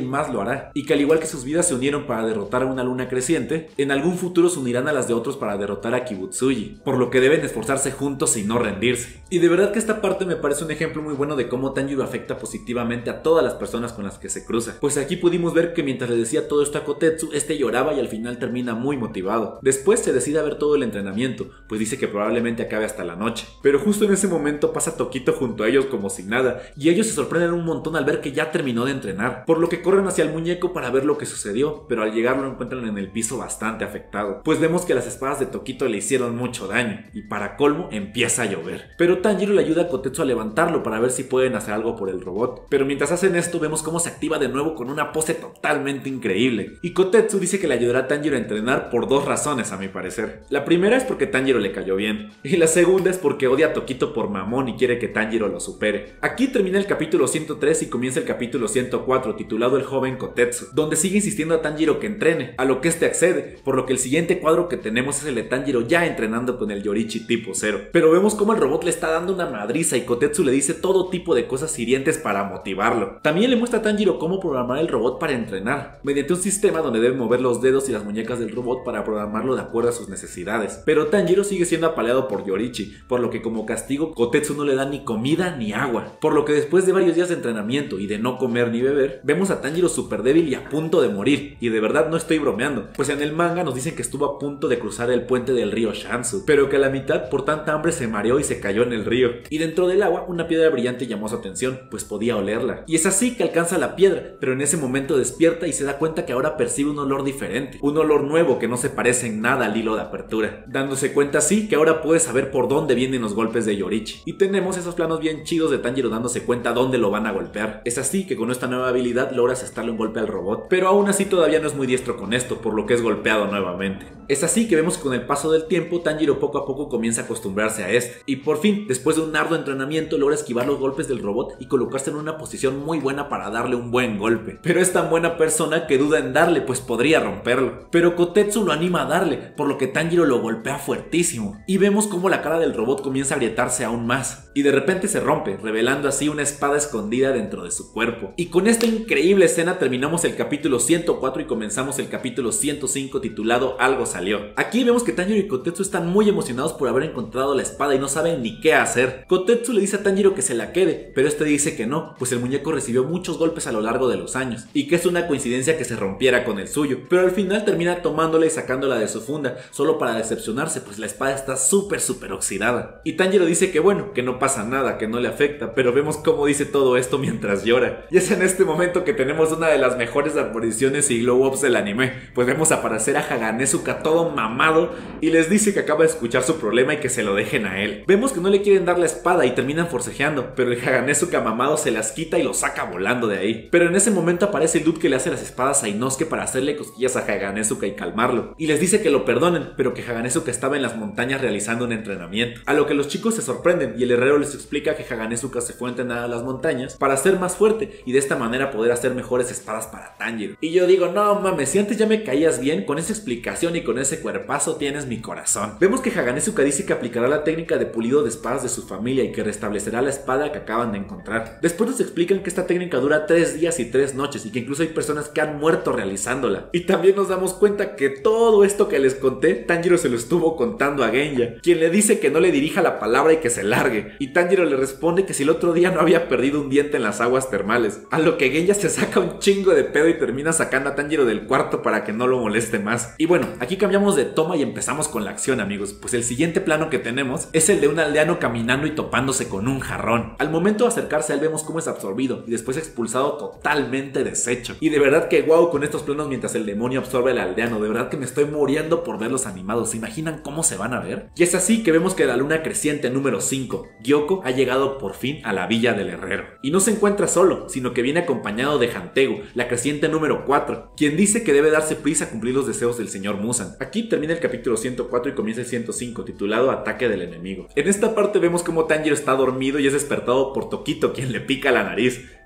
más lo hará, y que al igual que sus vidas se unieron para derrotar a una luna creciente, en algún futuro se unirán a las de otros para derrotar a Kibutsuji, por lo que deben esforzarse juntos y no rendirse. Y de verdad que esta parte me parece un ejemplo muy bueno de cómo Tanjiro afecta positivamente a todas las personas con las que se cruza, pues aquí pudimos ver que mientras le decía todo esto a Kotetsu, este lloraba y al final termina muy motivado. Después se decide a ver todo el entrenamiento, pues dice que probablemente acabe hasta la noche, pero justo en ese momento pasa Tokito junto a ellos como si nada, y ellos se sorprenden un montón al ver que ya terminó de entrenar, por lo que corren hacia el muñeco para ver lo que sucedió, pero al llegar lo encuentran en el piso bastante afectado, pues vemos que las espadas de Tokito le hicieron mucho daño, y para colmo empieza a llover. Pero Tanjiro le ayuda a Kotetsu a levantarlo para ver si pueden hacer algo por el robot, pero mientras hacen esto vemos cómo se activa de nuevo con una pose totalmente increíble, y Kotetsu dice que le ayudará a Tanjiro a entrenar por dos razones a mi parecer. La primera es porque Tanjiro le cayó bien, y la segunda es porque odia a Tokito por mamón y quiere que Tanjiro lo supere. Aquí termina el capítulo ciento tres y comienza el capítulo ciento cuatro titulado El joven Kotetsu, donde sigue insistiendo a Tanjiro que entrene, a lo que este accede, por lo que el siguiente cuadro que tenemos es el de Tanjiro ya entrenando con el Yorichi tipo cero. Pero vemos cómo el robot le está dando una madriza y Kotetsu le dice todo tipo de cosas hirientes para motivarlo. También le muestra a Tanjiro cómo programar el robot para entrenar, mediante un sistema donde debe mover los dedos y las muñecas del robot para programarlo de acuerdo a sus necesidades. Pero Tanjiro sigue siendo apaleado por Yorichi, por lo que como castigo Kotetsu no le da ni comida ni agua, por lo que después de varios días de entrenamiento y de no comer ni beber, vemos a Tanjiro súper débil y a punto de morir, y de verdad no estoy bromeando, pues en el manga nos dicen que estuvo a punto de cruzar el puente del río Shansu, pero que a la mitad por tanta hambre se mareó y se cayó en el río, y dentro del agua una piedra brillante llamó su atención, pues podía olerla, y es así que alcanza la piedra, pero en ese momento despierta y se da cuenta que ahora percibe un olor diferente, un olor nuevo que no se parece en nada al hilo de apertura, dándose cuenta así que ahora puede saber por dónde vienen los golpes de Yorichi, y tenemos esos planos bien chidos de Tanjiro dándose cuenta dónde lo van a golpear. Es así que con esta nueva habilidad logra asestarle un golpe al robot, pero aún así todavía no es muy diestro con esto, por lo que es golpeado nuevamente. Es así que vemos que con el paso del tiempo Tanjiro poco a poco comienza a acostumbrarse a este, y por fin, después de un arduo entrenamiento, logra esquivar los golpes del robot y colocarse en una posición muy buena para darle un buen golpe. Pero es tan buena persona que duda en darle, pues podría romperlo. Pero Kotetsu lo anima a darle, por lo que Tanjiro lo golpea fuertísimo, y vemos cómo la cara del robot comienza a agrietarse aún más, y de repente se rompe, revelando así una espada escondida dentro de su cuerpo. Y con esta increíble escena terminamos el capítulo ciento cuatro y comenzamos el capítulo ciento cinco titulado Algo salió. Aquí vemos que Tanjiro y Kotetsu están muy emocionados por haber encontrado la espada y no saben ni qué hacer. Kotetsu le dice a Tanjiro que se la quede, pero este dice que no, pues el muñeco recibió muchos golpes a lo largo de los años, y que es una coincidencia que se rompiera con el suyo, pero al final termina tomándola y sacándola de su funda, solo para decepcionarse, pues la espada está súper súper oxidada. Y Tanjiro dice que bueno, que no pasa nada, que no le afecta, pero vemos cómo dice todo esto mientras llora. Y es en este momento que tenemos una de las mejores apariciones y glow-ups del anime, pues vemos aparecer a Haganezuka todo mamado y les dice que acaba de escuchar su problema y que se lo dejen a él. Vemos que no le quieren dar la espada y terminan forcejeando, pero el Haganezuka mamado se las quita y lo saca volando de ahí. Pero en ese momento aparece el dude que le hace las espadas a Inosuke para hacerle cosquillas a Haganezuka y calmarlo, y les dice que lo perdonen, pero que Haganezuka estaba en las montañas realizando un entrenamiento, a lo que los chicos se sorprenden y el herrero les explica que Haganezuka se fue a entrenar a las montañas para ser más fuerte y de esta manera poder hacer mejores espadas para Tanjiro. Y yo digo, no mames, si antes ya me caías bien, con esa explicación y con ese cuerpazo tienes mi corazón. Vemos que Haganezuka dice que aplicará la técnica de pulido de espadas de su familia y que restablecerá la espada que acaban de encontrar. Después nos explican que esta técnica dura tres días y tres noches y que incluso hay personas que han muerto realizándola. Y también nos damos cuenta que todo esto que les conté, Tanjiro se lo estuvo contando a Genya, quien le dice que no le dirija la palabra y que se largue. Y Tanjiro le responde que si el otro día no había perdido un diente en las aguas termales, a lo que Genya se saca un chingo de pedo y termina sacando a Tanjiro del cuarto para que no lo moleste más. Y bueno, aquí cambiamos de toma y empezamos con la acción, amigos, pues el siguiente plano que tenemos es el de un aldeano caminando y topándose con un jarrón. Al momento de acercarse a él vemos cómo es absorbido y después expulsado totalmente deshecho. Y de verdad que guau con estos planos mientras el demonio absorbe al aldeano, de verdad que me estoy muriendo por verlos animados. ¿Se imaginan cómo se van a ver? Y es así que vemos que la luna creciente número cinco, Gyoko, ha llegado por fin a la villa del herrero. Y no se encuentra solo, sino que viene acompañado de Hantegu, la creciente número cuatro, quien dice que debe darse prisa a cumplir los deseos del señor Muzan. Aquí termina el capítulo ciento cuatro y comienza el ciento cinco, titulado Ataque del enemigo. En esta parte vemos como Tanjiro está dormido y es despertado por Tokito, quien le pica la nariz.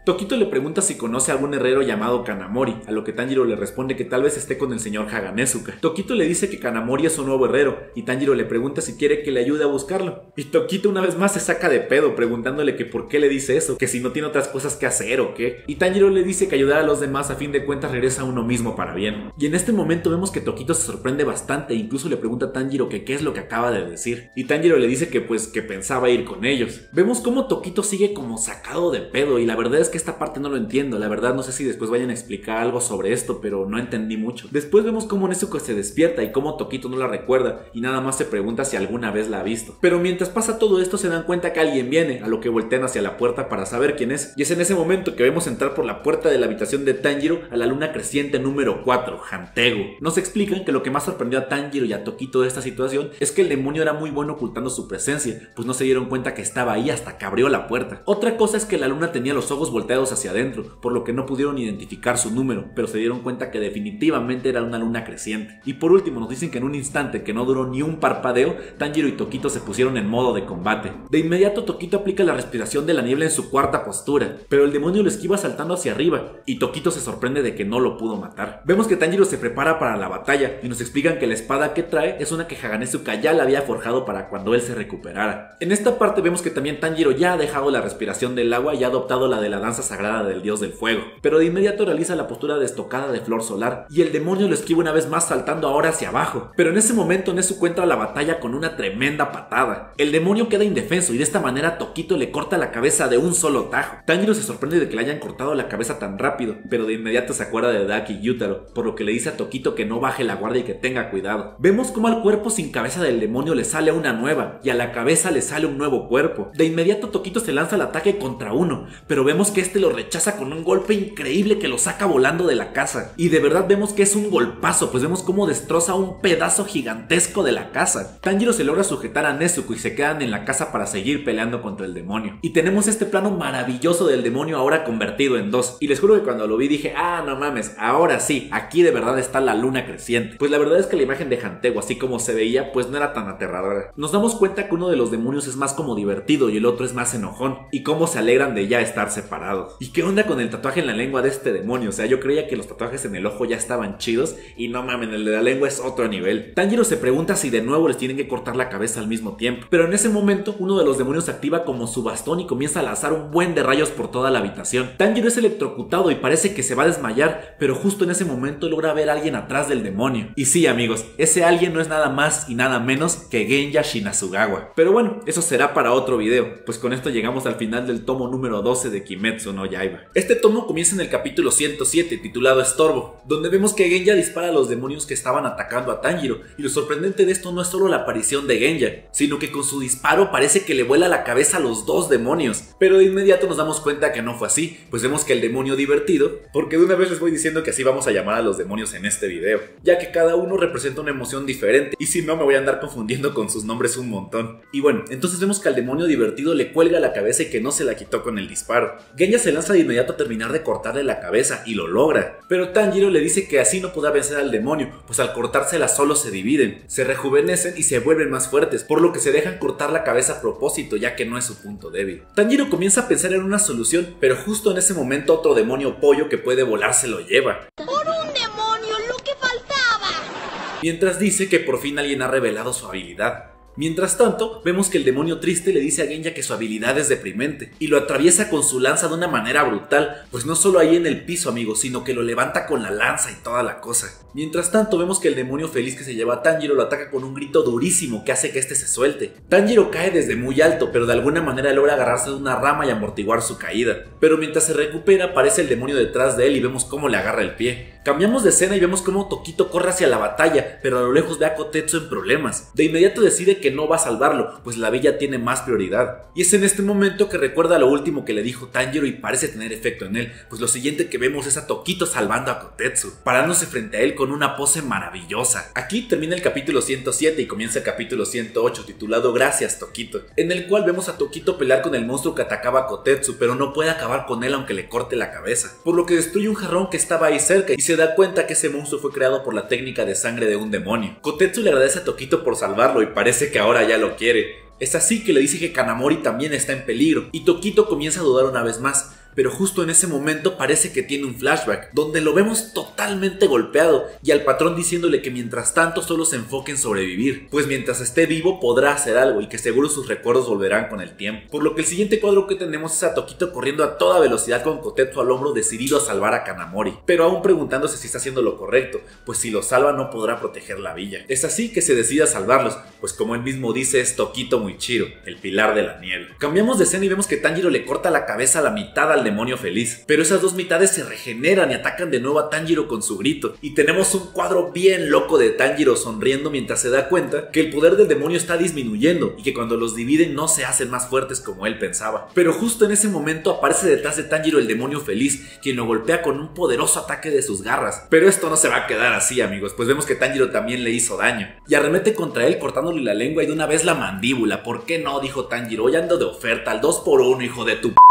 Tokito le pregunta si conoce a algún herrero llamado Kanamori, a lo que Tanjiro le responde que tal vez esté con el señor Haganezuka. Tokito le dice que Kanamori es un nuevo herrero y Tanjiro le pregunta si quiere que le ayude a buscarlo. Y Tokito una vez más se saca de pedo preguntándole que por qué le dice eso, que si no tiene otras cosas que hacer o qué. Y Tanjiro le dice que ayudar a los demás a fin de cuentas regresa a uno mismo para bien. Y en este momento vemos que Tokito se sorprende bastante e incluso le pregunta a Tanjiro que qué es lo que acaba de decir. Y Tanjiro le dice que pues que pensaba ir con ellos. Vemos cómo Tokito sigue como sacado de pedo y la verdad es que esta parte no lo entiendo. La verdad no sé si después vayan a explicar algo sobre esto, pero no entendí mucho. Después vemos cómo Nezuko se despierta y cómo Tokito no la recuerda y nada más se pregunta si alguna vez la ha visto. Pero mientras pasa todo esto se dan cuenta que alguien viene, a lo que voltean hacia la puerta para saber quién es. Y es en ese momento que vemos entrar por la puerta de la habitación de Tanjiro a la luna creciente número cuatro, Hantegu. Nos explican que lo que más sorprendió a Tanjiro y a Tokito de esta situación es que el demonio era muy bueno ocultando su presencia, pues no se dieron cuenta que estaba ahí hasta que abrió la puerta. Otra cosa es que la luna tenía los ojos volteados hacia adentro, por lo que no pudieron identificar su número, pero se dieron cuenta que definitivamente era una luna creciente. Y por último nos dicen que en un instante que no duró ni un parpadeo, Tanjiro y Tokito se pusieron en modo de combate. De inmediato Tokito aplica la respiración de la niebla en su cuarta postura, pero el demonio lo esquiva saltando hacia arriba, y Tokito se sorprende de que no lo pudo matar. Vemos que Tanjiro se prepara para la batalla, y nos explican que la espada que trae es una que Haganezuka ya la había forjado para cuando él se recuperara. En esta parte vemos que también Tanjiro ya ha dejado la respiración del agua y ha adoptado la de la danza sagrada del dios del fuego, pero de inmediato realiza la postura de estocada de flor solar, y el demonio lo esquiva una vez más saltando ahora hacia abajo. Pero en ese momento Nezuko entra a la batalla con una tremenda patada. El demonio queda indefenso y de esta manera Tokito le corta la cabeza de un solo tajo. Tanjiro se sorprende de que le hayan cortado la cabeza tan rápido, pero de inmediato se acuerda de Daki y Yutaro, por lo que le dice a Tokito que no baje la guardia y que tenga cuidado. Vemos como al cuerpo sin cabeza del demonio le sale una nueva, y a la cabeza le sale un nuevo cuerpo. De inmediato Tokito se lanza al ataque contra uno, pero vemos que este lo rechaza con un golpe increíble que lo saca volando de la casa. Y de verdad vemos que es un golpazo, pues vemos cómo destroza un pedazo gigantesco de la casa. Tanjiro se logra sujetar a Nezuko y se quedan en la casa para seguir peleando contra el demonio. Y tenemos este plano maravilloso del demonio ahora convertido en dos. Y les juro que cuando lo vi dije, ah, no mames, ahora sí, aquí de verdad está la luna creciente. Pues la verdad es que la imagen de Hantegu, así como se veía, pues no era tan aterradora. Nos damos cuenta que uno de los demonios es más como divertido y el otro es más enojón. Y cómo se alegran de ya estar separados. ¿Y qué onda con el tatuaje en la lengua de este demonio? O sea, yo creía que los tatuajes en el ojo ya estaban chidos y no mames, el de la lengua es otro nivel. Tanjiro se pregunta si de nuevo les tienen que cortar la cabeza al mismo tiempo, pero en ese momento uno de los demonios activa como su bastón y comienza a lanzar un buen de rayos por toda la habitación. Tanjiro es electrocutado y parece que se va a desmayar, pero justo en ese momento logra ver a alguien atrás del demonio. Y sí, amigos, ese alguien no es nada más y nada menos que Genya Shinasugawa. Pero bueno, eso será para otro video, pues con esto llegamos al final del tomo número doce de Kimetsu no Yaiba. Este tomo comienza en el capítulo ciento siete, titulado Estorbo, donde vemos que Genya dispara a los demonios que estaban atacando a Tanjiro, y lo sorprendente de esto no es solo la aparición de Genya, sino que con su disparo parece que le vuela la cabeza a los dos demonios. Pero de inmediato nos damos cuenta que no fue así, pues vemos que el demonio divertido, porque de una vez les voy diciendo que así vamos a llamar a los demonios en este video, ya que cada uno representa una emoción diferente, y si no me voy a andar confundiendo con sus nombres un montón. Y bueno, entonces vemos que al demonio divertido le cuelga la cabeza y que no se la quitó con el disparo. Genya se lanza de inmediato a terminar de cortarle la cabeza y lo logra, pero Tanjiro le dice que así no podrá vencer al demonio, pues al cortársela solo se dividen, se rejuvenecen y se vuelven más fuertes, por lo que se dejan cortar la cabeza a propósito, ya que no es su punto débil. Tanjiro comienza a pensar en una solución, pero justo en ese momento otro demonio pollo que puede volar se lo lleva. ¡Por un demonio, lo que faltaba! Mientras dice que por fin alguien ha revelado su habilidad. Mientras tanto, vemos que el demonio triste le dice a Genya que su habilidad es deprimente y lo atraviesa con su lanza de una manera brutal, pues no solo ahí en el piso, amigos, sino que lo levanta con la lanza y toda la cosa. Mientras tanto, vemos que el demonio feliz que se lleva a Tanjiro lo ataca con un grito durísimo que hace que este se suelte. Tanjiro cae desde muy alto, pero de alguna manera logra agarrarse de una rama y amortiguar su caída. Pero mientras se recupera, aparece el demonio detrás de él y vemos cómo le agarra el pie. Cambiamos de escena y vemos cómo Tokito corre hacia la batalla, pero a lo lejos ve a Kotetsu en problemas. De inmediato decide que no va a salvarlo, pues la villa tiene más prioridad. Y es en este momento que recuerda lo último que le dijo Tanjiro y parece tener efecto en él, pues lo siguiente que vemos es a Tokito salvando a Kotetsu, parándose frente a él con una pose maravillosa. Aquí termina el capítulo ciento siete y comienza el capítulo ciento ocho, titulado Gracias Tokito, en el cual vemos a Tokito pelear con el monstruo que atacaba a Kotetsu, pero no puede acabar con él aunque le corte la cabeza, por lo que destruye un jarrón que estaba ahí cerca y se da cuenta que ese monstruo fue creado por la técnica de sangre de un demonio. Kotetsu le agradece a Tokito por salvarlo y parece que ahora ya lo quiere. Es así que le dice que Kanamori también está en peligro y Tokito comienza a dudar una vez más, pero justo en ese momento parece que tiene un flashback, donde lo vemos totalmente golpeado y al patrón diciéndole que mientras tanto solo se enfoque en sobrevivir, pues mientras esté vivo podrá hacer algo y que seguro sus recuerdos volverán con el tiempo. Por lo que el siguiente cuadro que tenemos es a Tokito corriendo a toda velocidad con Kotetsu al hombro, decidido a salvar a Kanamori, pero aún preguntándose si está haciendo lo correcto, pues si lo salva no podrá proteger la villa. Es así que se decide a salvarlos, pues como él mismo dice es Tokito Muichiro, el pilar de la niebla. Cambiamos de escena y vemos que Tanjiro le corta la cabeza a la mitad al demonio feliz, pero esas dos mitades se regeneran y atacan de nuevo a Tanjiro con su grito, y tenemos un cuadro bien loco de Tanjiro sonriendo mientras se da cuenta que el poder del demonio está disminuyendo y que cuando los dividen no se hacen más fuertes como él pensaba. Pero justo en ese momento aparece detrás de Tanjiro el demonio feliz, quien lo golpea con un poderoso ataque de sus garras. Pero esto no se va a quedar así, amigos, pues vemos que Tanjiro también le hizo daño y arremete contra él cortándole la lengua y de una vez la mandíbula. ¿Por qué no?, dijo Tanjiro, hoy ando de oferta al dos por uno, hijo de tu p...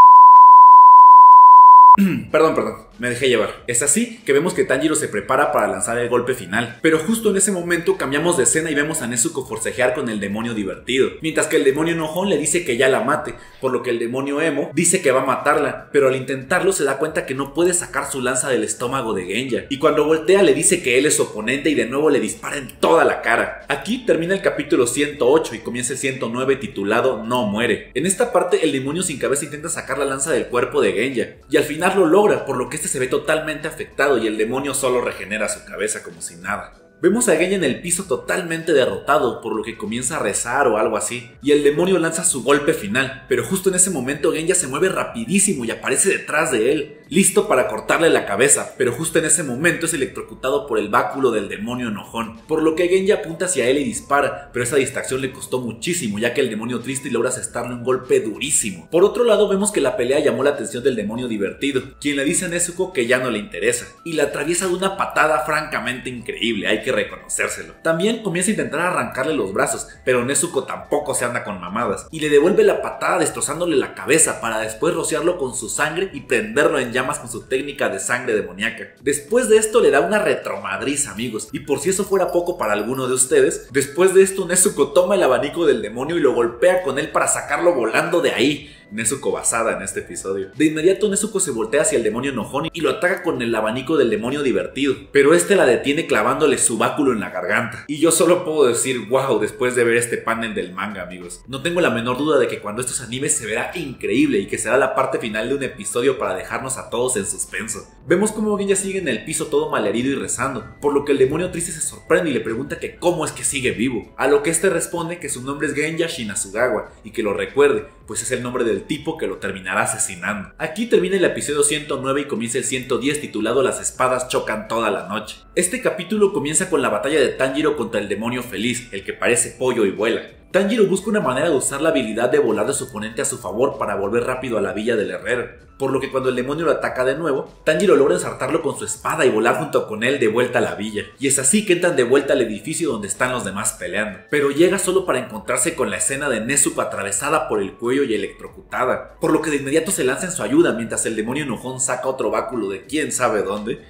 Perdón, perdón, me dejé llevar. Es así que vemos que Tanjiro se prepara para lanzar el golpe final, pero justo en ese momento cambiamos de escena y vemos a Nezuko forcejear con el demonio divertido, mientras que el demonio enojón le dice que ya la mate, por lo que el demonio emo dice que va a matarla, pero al intentarlo se da cuenta que no puede sacar su lanza del estómago de Genya, y cuando voltea le dice que él es su oponente y de nuevo le dispara en toda la cara. Aquí termina el capítulo ciento ocho y comienza el ciento nueve titulado No muere. En esta parte el demonio sin cabeza intenta sacar la lanza del cuerpo de Genya, y al final lo logra, por lo que este se ve totalmente afectado y el demonio solo regenera su cabeza como si nada. Vemos a Genya en el piso totalmente derrotado, por lo que comienza a rezar o algo así, y el demonio lanza su golpe final, pero justo en ese momento Genya se mueve rapidísimo y aparece detrás de él, listo para cortarle la cabeza, pero justo en ese momento es electrocutado por el báculo del demonio enojón, por lo que Genya apunta hacia él y dispara, pero esa distracción le costó muchísimo, ya que el demonio triste logra asestarle un golpe durísimo. Por otro lado vemos que la pelea llamó la atención del demonio divertido, quien le dice a Nezuko que ya no le interesa, y la atraviesa de una patada francamente increíble, hay que reconocérselo. También comienza a intentar arrancarle los brazos, pero Nezuko tampoco se anda con mamadas, y le devuelve la patada destrozándole la cabeza para después rociarlo con su sangre y prenderlo en llamas con su técnica de sangre demoníaca. Después de esto le da una retromadriz, amigos, y por si eso fuera poco para alguno de ustedes, después de esto Nezuko toma el abanico del demonio y lo golpea con él para sacarlo volando de ahí. Nezuko basada en este episodio. De inmediato Nezuko se voltea hacia el demonio enojón y lo ataca con el abanico del demonio divertido, pero este la detiene clavándole su báculo en la garganta. Y yo solo puedo decir wow después de ver este panel del manga, amigos. No tengo la menor duda de que cuando estos animes se verá increíble y que será la parte final de un episodio para dejarnos a todos en suspenso. Vemos como Genya sigue en el piso todo malherido y rezando, por lo que el demonio triste se sorprende y le pregunta que cómo es que sigue vivo, a lo que este responde que su nombre es Genya Shinasugawa y que lo recuerde, pues es el nombre del tipo que lo terminará asesinando. Aquí termina el episodio ciento nueve y comienza el ciento diez titulado Las espadas chocan toda la noche. Este capítulo comienza con la batalla de Tanjiro contra el demonio feliz, el que parece pollo y vuela. Tanjiro busca una manera de usar la habilidad de volar de su oponente a su favor para volver rápido a la villa del herrero, por lo que cuando el demonio lo ataca de nuevo, Tanjiro logra ensartarlo con su espada y volar junto con él de vuelta a la villa, y es así que entran de vuelta al edificio donde están los demás peleando, pero llega solo para encontrarse con la escena de Nezuko atravesada por el cuello y electrocutada, por lo que de inmediato se lanza en su ayuda mientras el demonio enojón saca otro báculo de quién sabe dónde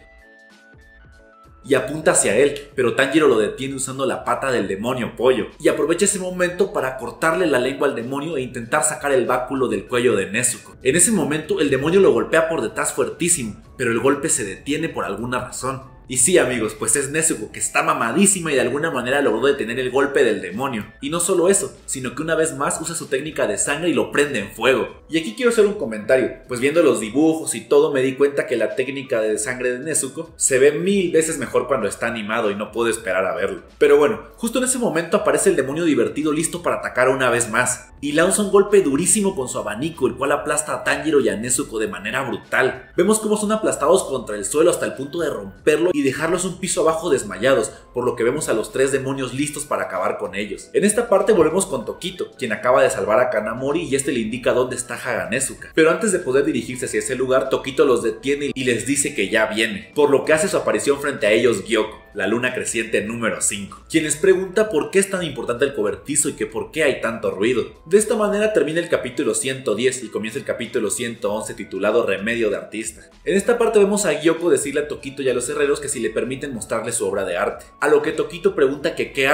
y apunta hacia él, pero Tanjiro lo detiene usando la pata del demonio pollo y aprovecha ese momento para cortarle la lengua al demonio e intentar sacar el báculo del cuello de Nezuko. En ese momento el demonio lo golpea por detrás fuertísimo, pero el golpe se detiene por alguna razón. Y sí, amigos, pues es Nezuko, que está mamadísima y de alguna manera logró detener el golpe del demonio. Y no solo eso, sino que una vez más usa su técnica de sangre y lo prende en fuego. Y aquí quiero hacer un comentario, pues viendo los dibujos y todo me di cuenta que la técnica de sangre de Nezuko se ve mil veces mejor cuando está animado y no puedo esperar a verlo. Pero bueno, justo en ese momento aparece el demonio divertido listo para atacar una vez más, y lanza un golpe durísimo con su abanico, el cual aplasta a Tanjiro y a Nezuko de manera brutal. Vemos cómo son aplastados contra el suelo hasta el punto de romperlo y dejarlos un piso abajo desmayados, por lo que vemos a los tres demonios listos para acabar con ellos. En esta parte volvemos con Tokito, quien acaba de salvar a Kanamori y este le indica dónde está Haganezuka. Pero antes de poder dirigirse hacia ese lugar, Tokito los detiene y les dice que ya viene, por lo que hace su aparición frente a ellos Gyoko, la luna creciente número cinco, quien les pregunta por qué es tan importante el cobertizo y que por qué hay tanto ruido. De esta manera termina el capítulo ciento diez y comienza el capítulo ciento once titulado Remedio de Artista. En esta parte vemos a Gyoko decirle a Tokito y a los herreros que si le permiten mostrarle su obra de arte, a lo que Tokito pregunta que qué arte,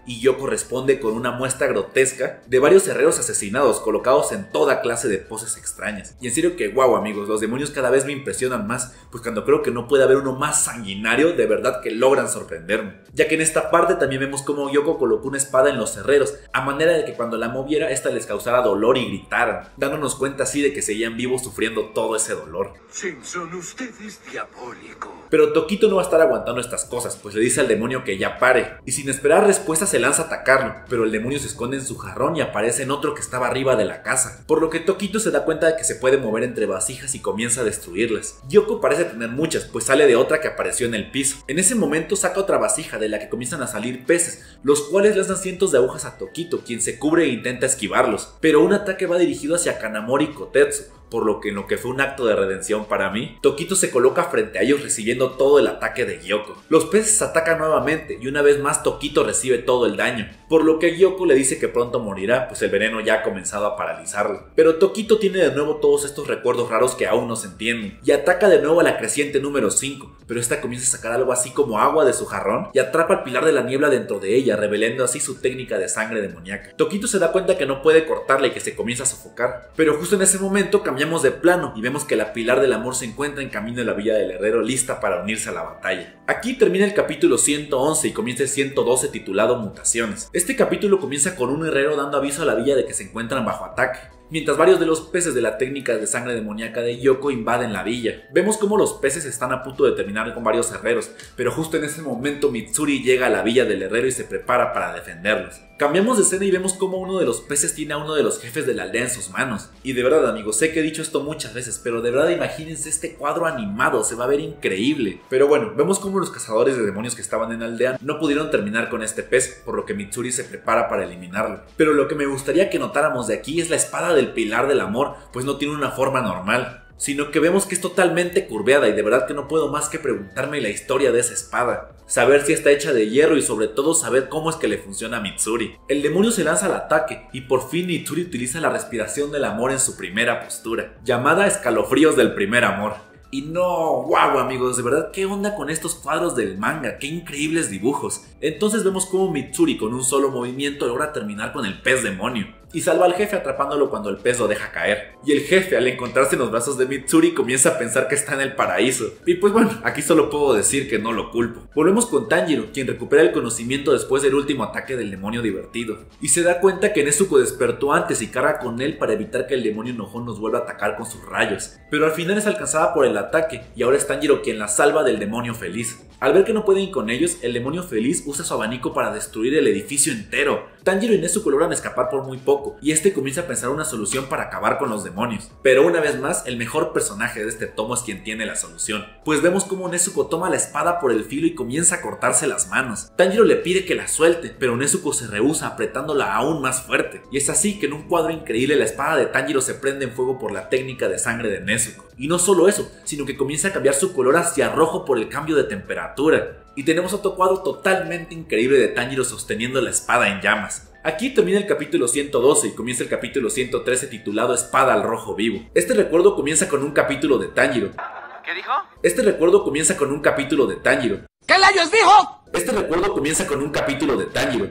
y Yoko responde con una muestra grotesca de varios herreros asesinados colocados en toda clase de poses extrañas. Y en serio que wow amigos, los demonios cada vez me impresionan más, pues cuando creo que no puede haber uno más sanguinario, de verdad que logran sorprenderme. Ya que en esta parte también vemos cómo Yoko colocó una espada en los herreros, a manera de que cuando la moviera esta les causara dolor y gritaran, dándonos cuenta así de que seguían vivos sufriendo todo ese dolor. Simpson, usted es diabólico. Pero Tokito no va a estar aguantando estas cosas, pues le dice al demonio que ya pare, y sin esperar respuesta se lanza a atacarlo, pero el demonio se esconde en su jarrón y aparece en otro que estaba arriba de la casa, por lo que Tokito se da cuenta de que se puede mover entre vasijas y comienza a destruirlas. Yoko parece tener muchas, pues sale de otra que apareció en el piso. En ese momento saca otra vasija de la que comienzan a salir peces, los cuales lanzan cientos de agujas a Tokito, quien se cubre e intenta esquivarlos, pero un ataque va dirigido hacia Kanamori Kotetsu, por lo que en lo que fue un acto de redención para mí, Tokito se coloca frente a ellos recibiendo todo el ataque de Gyoko. Los peces atacan nuevamente y una vez más Tokito recibe todo el daño, por lo que Gyoko le dice que pronto morirá, pues el veneno ya ha comenzado a paralizarlo. Pero Tokito tiene de nuevo todos estos recuerdos raros que aún no se entienden, y ataca de nuevo a la creciente número cinco, pero esta comienza a sacar algo así como agua de su jarrón y atrapa al pilar de la niebla dentro de ella, revelando así su técnica de sangre demoníaca. Tokito se da cuenta que no puede cortarla y que se comienza a sofocar, pero justo en ese momento cambiamos de plano y vemos que la pilar del amor se encuentra en camino de la villa del herrero lista para unirse a la batalla. Aquí termina el capítulo ciento once y comienza el ciento doce titulado Mutaciones. Este capítulo comienza con un herrero dando aviso a la villa de que se encuentran bajo ataque, mientras varios de los peces de la técnica de sangre demoníaca de Yoko invaden la villa. Vemos cómo los peces están a punto de terminar con varios herreros, pero justo en ese momento Mitsuri llega a la villa del herrero y se prepara para defenderlos. Cambiamos de escena y vemos cómo uno de los peces tiene a uno de los jefes de la aldea en sus manos. Y de verdad amigos, sé que he dicho esto muchas veces, pero de verdad imagínense este cuadro animado, se va a ver increíble. Pero bueno, vemos cómo los cazadores de demonios que estaban en la aldea no pudieron terminar con este pez, por lo que Mitsuri se prepara para eliminarlo. Pero lo que me gustaría que notáramos de aquí es la espada del pilar del amor, pues no tiene una forma normal, sino que vemos que es totalmente curveada y de verdad que no puedo más que preguntarme la historia de esa espada, saber si está hecha de hierro y sobre todo saber cómo es que le funciona a Mitsuri. El demonio se lanza al ataque y por fin Mitsuri utiliza la respiración del amor en su primera postura, llamada escalofríos del primer amor. Y no, wow amigos, de verdad, ¿qué onda con estos cuadros del manga? ¡Qué increíbles dibujos! Entonces vemos cómo Mitsuri con un solo movimiento logra terminar con el pez demonio y salva al jefe atrapándolo cuando el pez lo deja caer. Y el jefe, al encontrarse en los brazos de Mitsuri, comienza a pensar que está en el paraíso. Y pues bueno, aquí solo puedo decir que no lo culpo. Volvemos con Tanjiro, quien recupera el conocimiento después del último ataque del demonio divertido, y se da cuenta que Nezuko despertó antes y carga con él para evitar que el demonio enojón nos vuelva a atacar con sus rayos. Pero al final es alcanzada por el ataque y ahora es Tanjiro quien la salva del demonio feliz. Al ver que no pueden con ellos, el demonio feliz usa su abanico para destruir el edificio entero. Tanjiro y Nezuko logran escapar por muy poco, y este comienza a pensar una solución para acabar con los demonios. Pero una vez más, el mejor personaje de este tomo es quien tiene la solución, pues vemos como Nezuko toma la espada por el filo y comienza a cortarse las manos. Tanjiro le pide que la suelte, pero Nezuko se rehúsa apretándola aún más fuerte. Y es así que en un cuadro increíble la espada de Tanjiro se prende en fuego por la técnica de sangre de Nezuko. Y no solo eso, sino que comienza a cambiar su color hacia rojo por el cambio de temperatura. Y tenemos otro cuadro totalmente increíble de Tanjiro sosteniendo la espada en llamas. Aquí termina el capítulo ciento doce y comienza el capítulo ciento trece titulado Espada al Rojo Vivo. Este recuerdo comienza con un capítulo de Tanjiro. ¿Qué dijo? Este recuerdo comienza con un capítulo de Tanjiro. ¿Qué layos dijo? Este recuerdo comienza con un capítulo de Tanjiro,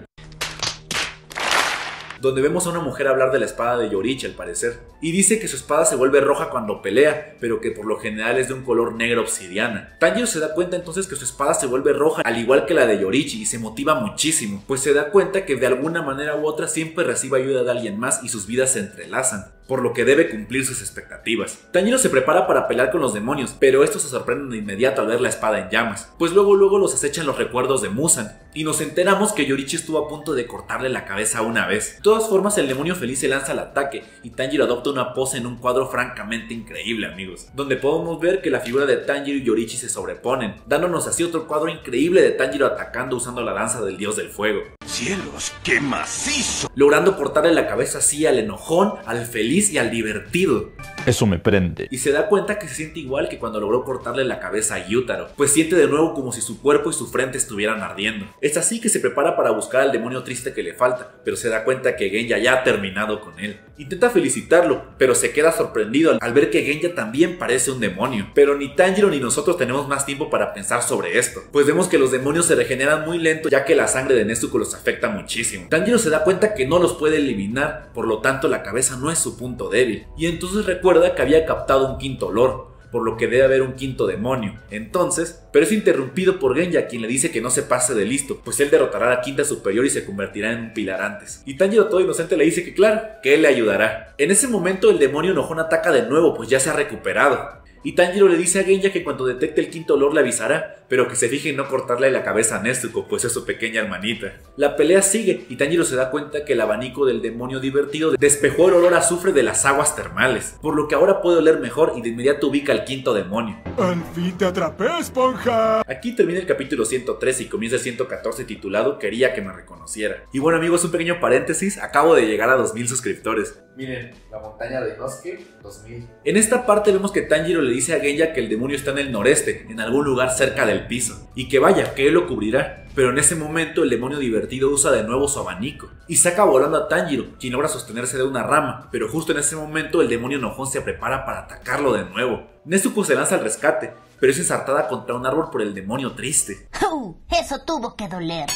donde vemos a una mujer hablar de la espada de Yorichi al parecer, y dice que su espada se vuelve roja cuando pelea, pero que por lo general es de un color negro obsidiana. Tanjiro se da cuenta entonces que su espada se vuelve roja al igual que la de Yorichi y se motiva muchísimo, pues se da cuenta que de alguna manera u otra siempre recibe ayuda de alguien más y sus vidas se entrelazan, por lo que debe cumplir sus expectativas. Tanjiro se prepara para pelear con los demonios, pero estos se sorprenden de inmediato al ver la espada en llamas, pues luego luego los acechan los recuerdos de Muzan, y nos enteramos que Yorichi estuvo a punto de cortarle la cabeza una vez. De todas formas, el demonio feliz se lanza al ataque, y Tanjiro adopta una pose en un cuadro francamente increíble amigos, donde podemos ver que la figura de Tanjiro y Yorichi se sobreponen, dándonos así otro cuadro increíble de Tanjiro atacando usando la lanza del dios del fuego. ¡Cielos, qué macizo! Logrando cortarle la cabeza así al enojón, al feliz y al divertido. Eso me prende. Y se da cuenta que se siente igual que cuando logró cortarle la cabeza a Gyutaro, pues siente de nuevo como si su cuerpo y su frente estuvieran ardiendo. Es así que se prepara para buscar al demonio triste que le falta, pero se da cuenta que Genya ya ha terminado con él. Intenta felicitarlo, pero se queda sorprendido al ver que Genya también parece un demonio. Pero ni Tanjiro ni nosotros tenemos más tiempo para pensar sobre esto, pues vemos que los demonios se regeneran muy lento ya que la sangre de Nezuko los afecta muchísimo. Tanjiro se da cuenta que no los puede eliminar, por lo tanto la cabeza no es su punto débil, y entonces recuerda que había captado un quinto olor, por lo que debe haber un quinto demonio. Entonces, pero es interrumpido por Genya, quien le dice que no se pase de listo, pues él derrotará a la quinta superior y se convertirá en un pilar antes. Y Tanjiro, todo inocente, le dice que claro, que él le ayudará. En ese momento el demonio enojón ataca de nuevo, pues ya se ha recuperado. Y Tanjiro le dice a Genya que cuando detecte el quinto olor le avisará, pero que se fije en no cortarle la cabeza a Nezuko, pues es su pequeña hermanita. La pelea sigue y Tanjiro se da cuenta que el abanico del demonio divertido despejó el olor a azufre de las aguas termales, por lo que ahora puede oler mejor y de inmediato ubica al quinto demonio. ¡Al fin te atrapé, esponja! Aquí termina el capítulo ciento trece y comienza el ciento catorce titulado Quería que me reconociera. Y bueno amigos, un pequeño paréntesis, acabo de llegar a dos mil suscriptores. Miren, la montaña de Inosuke, dos mil. En esta parte vemos que Tanjiro le dice a Genya que el demonio está en el noreste, en algún lugar cerca del piso, y que vaya, que él lo cubrirá. Pero en ese momento el demonio divertido usa de nuevo su abanico y saca volando a Tanjiro, quien logra sostenerse de una rama, pero justo en ese momento el demonio enojón se prepara para atacarlo de nuevo. Nezuko se lanza al rescate, pero es ensartada contra un árbol por el demonio triste. Uh, eso tuvo que doler.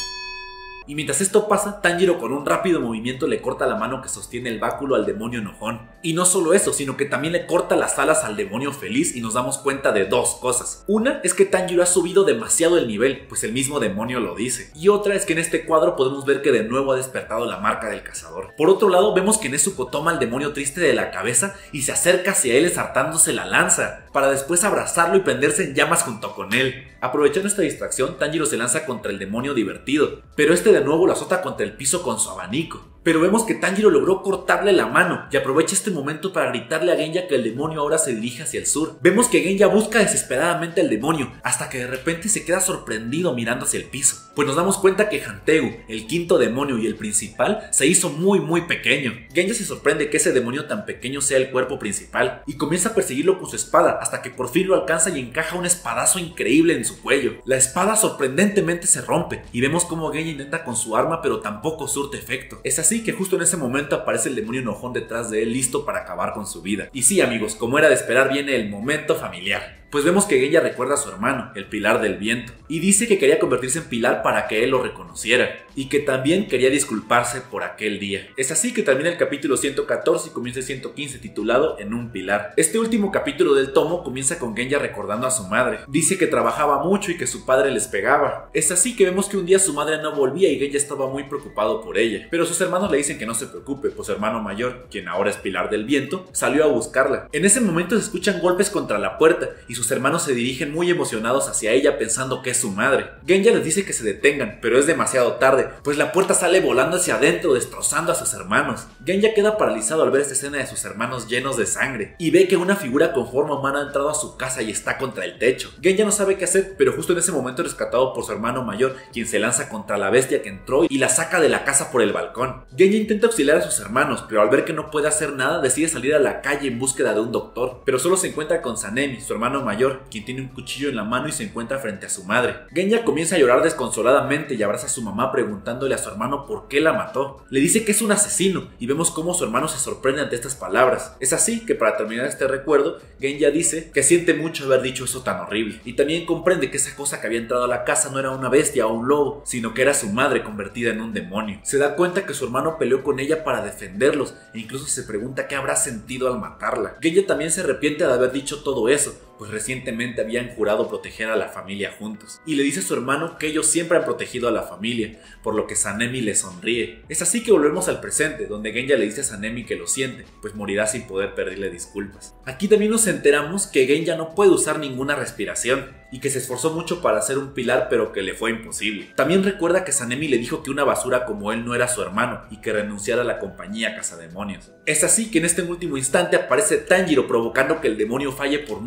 Y mientras esto pasa, Tanjiro con un rápido movimiento le corta la mano que sostiene el báculo al demonio enojón. Y no solo eso, sino que también le corta las alas al demonio feliz y nos damos cuenta de dos cosas. Una es que Tanjiro ha subido demasiado el nivel, pues el mismo demonio lo dice. Y otra es que en este cuadro podemos ver que de nuevo ha despertado la marca del cazador. Por otro lado, vemos que Nezuko toma al demonio triste de la cabeza y se acerca hacia él ensartándose la lanza, para después abrazarlo y prenderse en llamas junto con él. Aprovechando esta distracción, Tanjiro se lanza contra el demonio divertido, pero este de nuevo lo azota contra el piso con su abanico. Pero vemos que Tanjiro logró cortarle la mano y aprovecha este momento para gritarle a Genya que el demonio ahora se dirige hacia el sur. Vemos que Genya busca desesperadamente al demonio hasta que de repente se queda sorprendido mirando hacia el piso, pues nos damos cuenta que Hantegu, el quinto demonio y el principal, se hizo muy muy pequeño. Genya se sorprende que ese demonio tan pequeño sea el cuerpo principal y comienza a perseguirlo con su espada hasta que por fin lo alcanza y encaja un espadazo increíble en su cuello. La espada sorprendentemente se rompe y vemos como Genya intenta con su arma pero tampoco surte efecto. Es así Así que justo en ese momento aparece el demonio enojón detrás de él, listo para acabar con su vida. Y sí amigos, como era de esperar, viene el momento familiar. Pues vemos que Genya recuerda a su hermano, el Pilar del Viento, y dice que quería convertirse en Pilar para que él lo reconociera, y que también quería disculparse por aquel día. Es así que termina el capítulo ciento catorce y comienza el ciento quince titulado En un Pilar. Este último capítulo del tomo comienza con Genya recordando a su madre. Dice que trabajaba mucho y que su padre les pegaba. Es así que vemos que un día su madre no volvía y Genya estaba muy preocupado por ella, pero sus hermanos le dicen que no se preocupe, pues su hermano mayor, quien ahora es Pilar del Viento, salió a buscarla. En ese momento se escuchan golpes contra la puerta y sus hermanos se dirigen muy emocionados hacia ella pensando que es su madre. Genya les dice que se detengan, pero es demasiado tarde, pues la puerta sale volando hacia adentro destrozando a sus hermanos. Genya queda paralizado al ver esta escena de sus hermanos llenos de sangre y ve que una figura con forma humana ha entrado a su casa y está contra el techo. Genya no sabe qué hacer, pero justo en ese momento es rescatado por su hermano mayor, quien se lanza contra la bestia que entró y la saca de la casa por el balcón. Genya intenta auxiliar a sus hermanos, pero al ver que no puede hacer nada decide salir a la calle en búsqueda de un doctor, pero solo se encuentra con Sanemi, su hermano mayor, quien tiene un cuchillo en la mano y se encuentra frente a su madre. Genya comienza a llorar desconsoladamente y abraza a su mamá preguntándole a su hermano por qué la mató. Le dice que es un asesino y vemos cómo su hermano se sorprende ante estas palabras. Es así que para terminar este recuerdo, Genya dice que siente mucho haber dicho eso tan horrible y también comprende que esa cosa que había entrado a la casa no era una bestia o un lobo, sino que era su madre convertida en un demonio. Se da cuenta que su hermano peleó con ella para defenderlos e incluso se pregunta qué habrá sentido al matarla. Genya también se arrepiente de haber dicho todo eso, pues recientemente habían jurado proteger a la familia juntos. Y le dice a su hermano que ellos siempre han protegido a la familia, por lo que Sanemi le sonríe. Es así que volvemos al presente, donde Genya le dice a Sanemi que lo siente, pues morirá sin poder pedirle disculpas. Aquí también nos enteramos que Genya no puede usar ninguna respiración, y que se esforzó mucho para ser un pilar pero que le fue imposible. También recuerda que Sanemi le dijo que una basura como él no era su hermano y que renunciara a la compañía Cazademonios. Es así que en este último instante aparece Tanjiro provocando que el demonio falle por muy poco.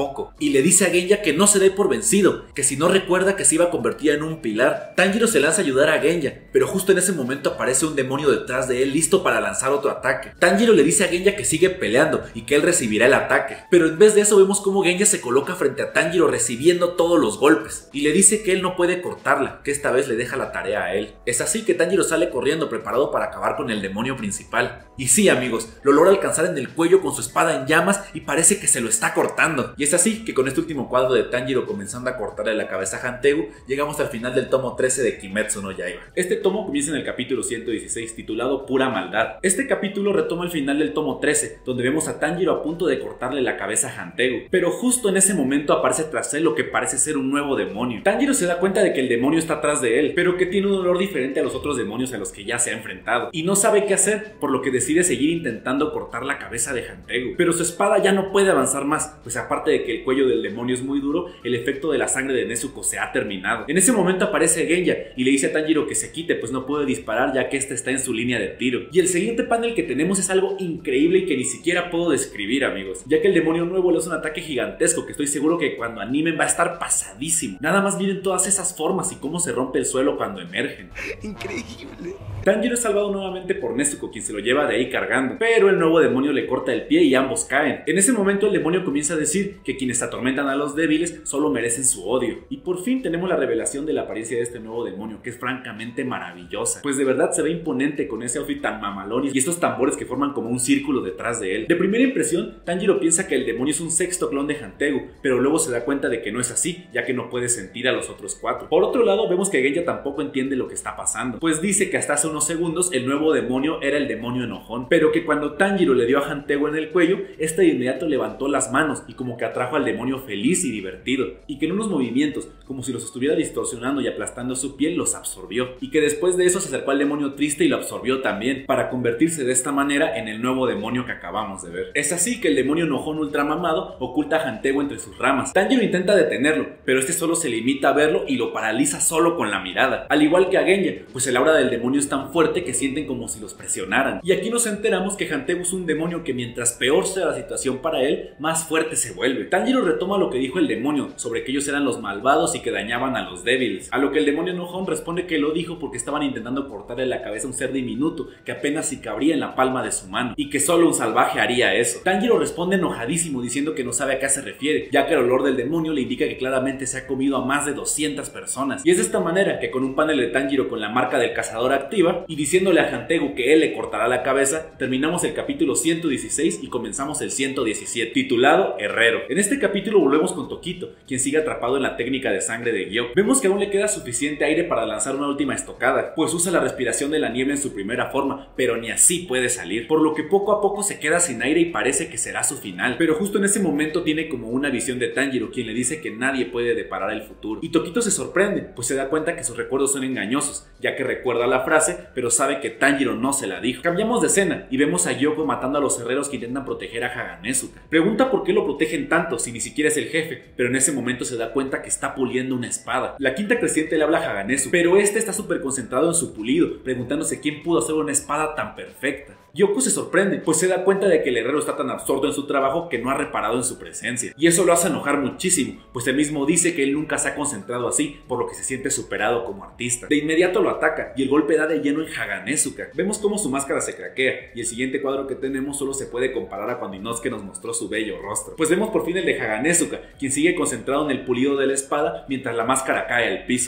poco. Y le dice a Genya que no se dé por vencido, que si no recuerda que se iba a convertir en un pilar. Tanjiro se lanza a ayudar a Genya, pero justo en ese momento aparece un demonio detrás de él listo para lanzar otro ataque. Tanjiro le dice a Genya que sigue peleando y que él recibirá el ataque, pero en vez de eso vemos como Genya se coloca frente a Tanjiro recibiendo todos los golpes y le dice que él no puede cortarla, que esta vez le deja la tarea a él. Es así que Tanjiro sale corriendo preparado para acabar con el demonio principal. Y sí, amigos, lo logra alcanzar en el cuello con su espada en llamas y parece que se lo está cortando. Y es así que con este último cuadro de Tanjiro comenzando a cortarle la cabeza a Hantegu, llegamos al final del tomo trece de Kimetsu no Yaiba. Este tomo comienza en el capítulo ciento dieciséis titulado Pura Maldad. Este capítulo retoma el final del tomo trece, donde vemos a Tanjiro a punto de cortarle la cabeza a Hantegu, pero justo en ese momento aparece tras él lo que parece ser un nuevo demonio. Tanjiro se da cuenta de que el demonio está atrás de él, pero que tiene un olor diferente a los otros demonios a los que ya se ha enfrentado, y no sabe qué hacer, por lo que decide seguir intentando cortar la cabeza de Hantegu, pero su espada ya no puede avanzar más, pues aparte de que el cuello del demonio es muy duro, el efecto de la sangre de Nezuko se ha terminado. En ese momento aparece Genya y le dice a Tanjiro que se quite, pues no puede disparar ya que esta está en su línea de tiro. Y el siguiente panel que tenemos es algo increíble y que ni siquiera puedo describir, amigos, ya que el demonio nuevo le hace un ataque gigantesco que estoy seguro que cuando animen va a estar pasadísimo. Nada más miren todas esas formas y cómo se rompe el suelo cuando emergen. Increíble. Tanjiro es salvado nuevamente por Nezuko, quien se lo lleva de ahí cargando, pero el nuevo demonio le corta el pie y ambos caen. En ese momento el demonio comienza a decir que quienes atormentan a los débiles solo merecen su odio. Y por fin tenemos la revelación de la apariencia de este nuevo demonio, que es francamente maravillosa, pues de verdad se ve imponente con ese outfit tan mamalón y estos tambores que forman como un círculo detrás de él. De primera impresión, Tanjiro piensa que el demonio es un sexto clon de Hantegu, pero luego se da cuenta de que no es así, ya que no puede sentir a los otros cuatro. Por otro lado, vemos que Genya tampoco entiende lo que está pasando, pues dice que hasta hace unos segundos el nuevo demonio era el demonio enojón, pero que cuando Tanjiro le dio a Hantegu en el cuello, este de inmediato levantó las manos y como que atrajo al demonio feliz y divertido, y que en unos movimientos, como si los estuviera distorsionando y aplastando su piel, los absorbió, y que después de eso se acercó al demonio triste y lo absorbió también, para convertirse de esta manera en el nuevo demonio que acabamos de ver. Es así que el demonio enojón ultramamado oculta a Hantegu entre sus ramas. Tanjiro intenta detenerlo, pero este solo se limita a verlo y lo paraliza solo con la mirada, al igual que a Genya, pues el aura del demonio es tan fuerte que sienten como si los presionaran. Y aquí nos enteramos que Hantegu es un demonio que mientras peor sea la situación para él, más fuerte se vuelve. Tanjiro retoma lo que dijo el demonio sobre que ellos eran los malvados y que dañaban a los débiles, a lo que el demonio enojón responde que lo dijo porque estaban intentando cortarle la cabeza a un ser diminuto que apenas si cabría en la palma de su mano, y que solo un salvaje haría eso. Tanjiro responde enojadísimo diciendo que no sabe a qué se refiere, ya que el olor del demonio le indica que claramente se ha comido a más de doscientas personas, y es de esta manera que con un panel de Tanjiro con la marca del cazador activa y diciéndole a Hantegu que él le cortará la cabeza, terminamos el capítulo ciento dieciséis y comenzamos el ciento diecisiete, titulado Herrero. En este capítulo volvemos con Tokito, quien sigue atrapado en la técnica de sangre de Gyokko. Vemos que aún le queda suficiente aire para lanzar una última estocada, pues usa la respiración de la nieve en su primera forma, pero ni así puede salir, por lo que poco a poco se queda sin aire y parece que será su final. Pero justo en ese momento tiene como una visión de Tanjiro, quien le dice que nadie puede deparar el futuro, y Tokito se sorprende, pues se da cuenta que sus recuerdos son engañosos, ya que recuerda la frase, pero sabe que Tanjiro no se la dijo. Cambiamos de escena y vemos a Gyokko matando a los herreros que intentan proteger a Haganezuka. Pregunta por qué lo protegen tanto si ni siquiera es el jefe, pero en ese momento se da cuenta que está puliendo una espada. La quinta creciente le habla a Haganezuka, pero este está súper concentrado en su pulido, preguntándose quién pudo hacer una espada tan perfecta. Gyokko se sorprende, pues se da cuenta de que el herrero está tan absorto en su trabajo que no ha reparado en su presencia, y eso lo hace enojar muchísimo, pues él mismo dice que él nunca se ha concentrado así, por lo que se siente superado como artista. De inmediato lo ataca, y el golpe da de lleno en Haganezuka. Vemos cómo su máscara se craquea, y el siguiente cuadro que tenemos solo se puede comparar a cuando Inosuke nos mostró su bello rostro, pues vemos por fin el de Haganezuka, quien sigue concentrado en el pulido de la espada mientras la máscara cae al piso.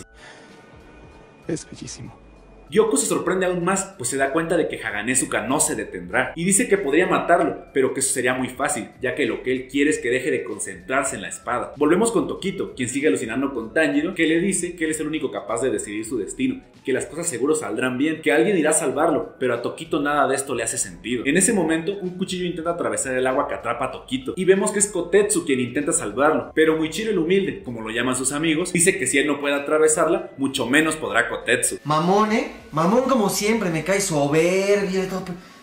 Es bellísimo. Gyokko se sorprende aún más, pues se da cuenta de que Haganezuka no se detendrá y dice que podría matarlo, pero que eso sería muy fácil, ya que lo que él quiere es que deje de concentrarse en la espada. Volvemos con Tokito, quien sigue alucinando con Tanjiro, que le dice que él es el único capaz de decidir su destino y que las cosas seguro saldrán bien, que alguien irá a salvarlo, pero a Tokito nada de esto le hace sentido. En ese momento, un cuchillo intenta atravesar el agua que atrapa a Tokito y vemos que es Kotetsu quien intenta salvarlo, pero Muichiro el humilde, como lo llaman sus amigos, dice que si él no puede atravesarla, mucho menos podrá Kotetsu. Mamón, ¿eh? Mamón como siempre, me cae soberbio y todo.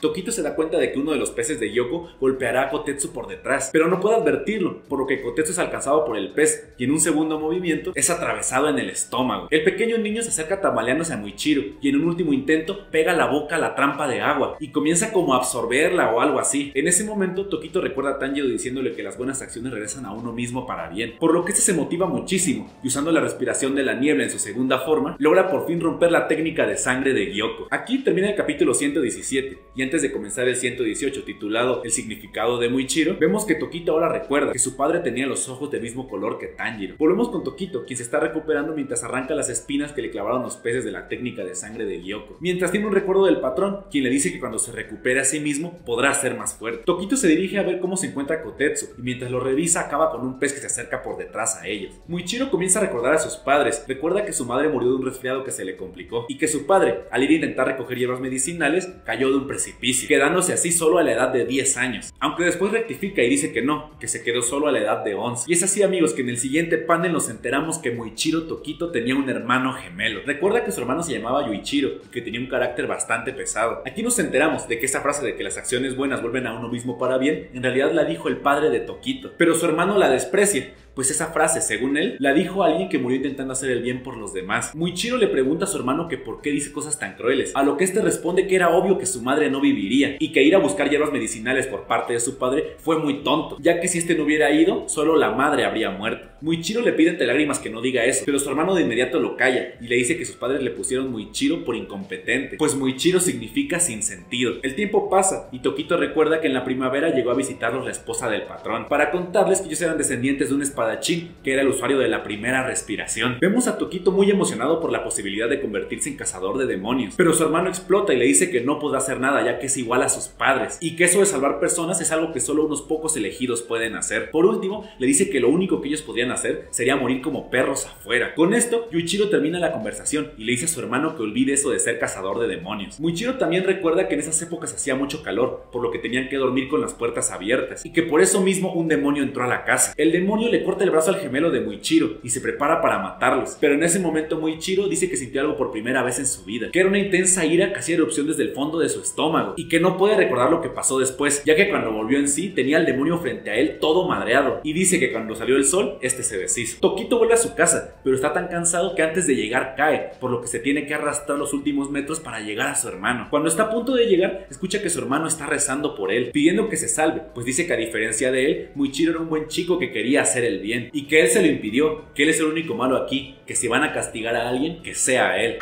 Tokito se da cuenta de que uno de los peces de Gyoko golpeará a Kotetsu por detrás, pero no puede advertirlo, por lo que Kotetsu es alcanzado por el pez y en un segundo movimiento es atravesado en el estómago. El pequeño niño se acerca tambaleándose a Muichiro y en un último intento pega la boca a la trampa de agua y comienza como a absorberla o algo así. En ese momento Tokito recuerda a Tanjiro diciéndole que las buenas acciones regresan a uno mismo para bien, por lo que este se motiva muchísimo y usando la respiración de la niebla en su segunda forma logra por fin romper la técnica de sangre de Gyoko. Aquí termina el capítulo ciento diecisiete y antes de comenzar el ciento dieciocho, titulado El significado de Muichiro, vemos que Tokito ahora recuerda que su padre tenía los ojos del mismo color que Tanjiro. Volvemos con Tokito, quien se está recuperando mientras arranca las espinas que le clavaron los peces de la técnica de sangre de Gyoko, mientras tiene un recuerdo del patrón, quien le dice que cuando se recupere a sí mismo podrá ser más fuerte. Tokito se dirige a ver cómo se encuentra Kotetsu y mientras lo revisa acaba con un pez que se acerca por detrás a ellos. Muichiro comienza a recordar a sus padres, recuerda que su madre murió de un resfriado que se le complicó y que su padre, al ir a intentar recoger hierbas medicinales, cayó de un precipicio, quedándose así solo a la edad de diez años, aunque después rectifica y dice que no, que se quedó solo a la edad de once. Y es así, amigos, que en el siguiente panel nos enteramos que Muichiro Tokito tenía un hermano gemelo. Recuerda que su hermano se llamaba Yuichiro y que tenía un carácter bastante pesado. Aquí nos enteramos de que esa frase de que las acciones buenas vuelven a uno mismo para bien, en realidad la dijo el padre de Tokito, pero su hermano la desprecia, pues esa frase, según él, la dijo alguien que murió intentando hacer el bien por los demás. Muichiro le pregunta a su hermano que por qué dice cosas tan crueles, a lo que este responde que era obvio que su madre no viviría y que ir a buscar hierbas medicinales por parte de su padre fue muy tonto, ya que si este no hubiera ido, solo la madre habría muerto. Muichiro le pide entre lágrimas que no diga eso, pero su hermano de inmediato lo calla y le dice que sus padres le pusieron Muichiro por incompetente, pues Muichiro significa sin sentido. El tiempo pasa y Tokito recuerda que en la primavera llegó a visitarlos la esposa del patrón para contarles que ellos eran descendientes de un espadachín que era el usuario de la primera respiración. Vemos a Tokito muy emocionado por la posibilidad de convertirse en cazador de demonios, pero su hermano explota y le dice que no podrá hacer nada ya que es igual a sus padres y que eso de salvar personas es algo que solo unos pocos elegidos pueden hacer. Por último, le dice que lo único que ellos podrían hacer sería morir como perros afuera. Con esto, Yuichiro termina la conversación y le dice a su hermano que olvide eso de ser cazador de demonios. Muichiro también recuerda que en esas épocas hacía mucho calor, por lo que tenían que dormir con las puertas abiertas y que por eso mismo un demonio entró a la casa. El demonio le corta el brazo al gemelo de Muichiro y se prepara para matarlos, pero en ese momento Muichiro dice que sintió algo por primera vez en su vida, que era una intensa ira que hacía erupción desde el fondo de su estómago y que no puede recordar lo que pasó después, ya que cuando volvió en sí tenía al demonio frente a él todo madreado y dice que cuando salió el sol este se deshizo. Tokito vuelve a su casa, pero está tan cansado que antes de llegar cae, por lo que se tiene que arrastrar los últimos metros para llegar a su hermano. Cuando está a punto de llegar, escucha que su hermano está rezando por él, pidiendo que se salve, pues dice que a diferencia de él, Muichiro era un buen chico que quería hacer el bien y que él se lo impidió, que él es el único malo aquí, que si van a castigar a alguien, que sea él.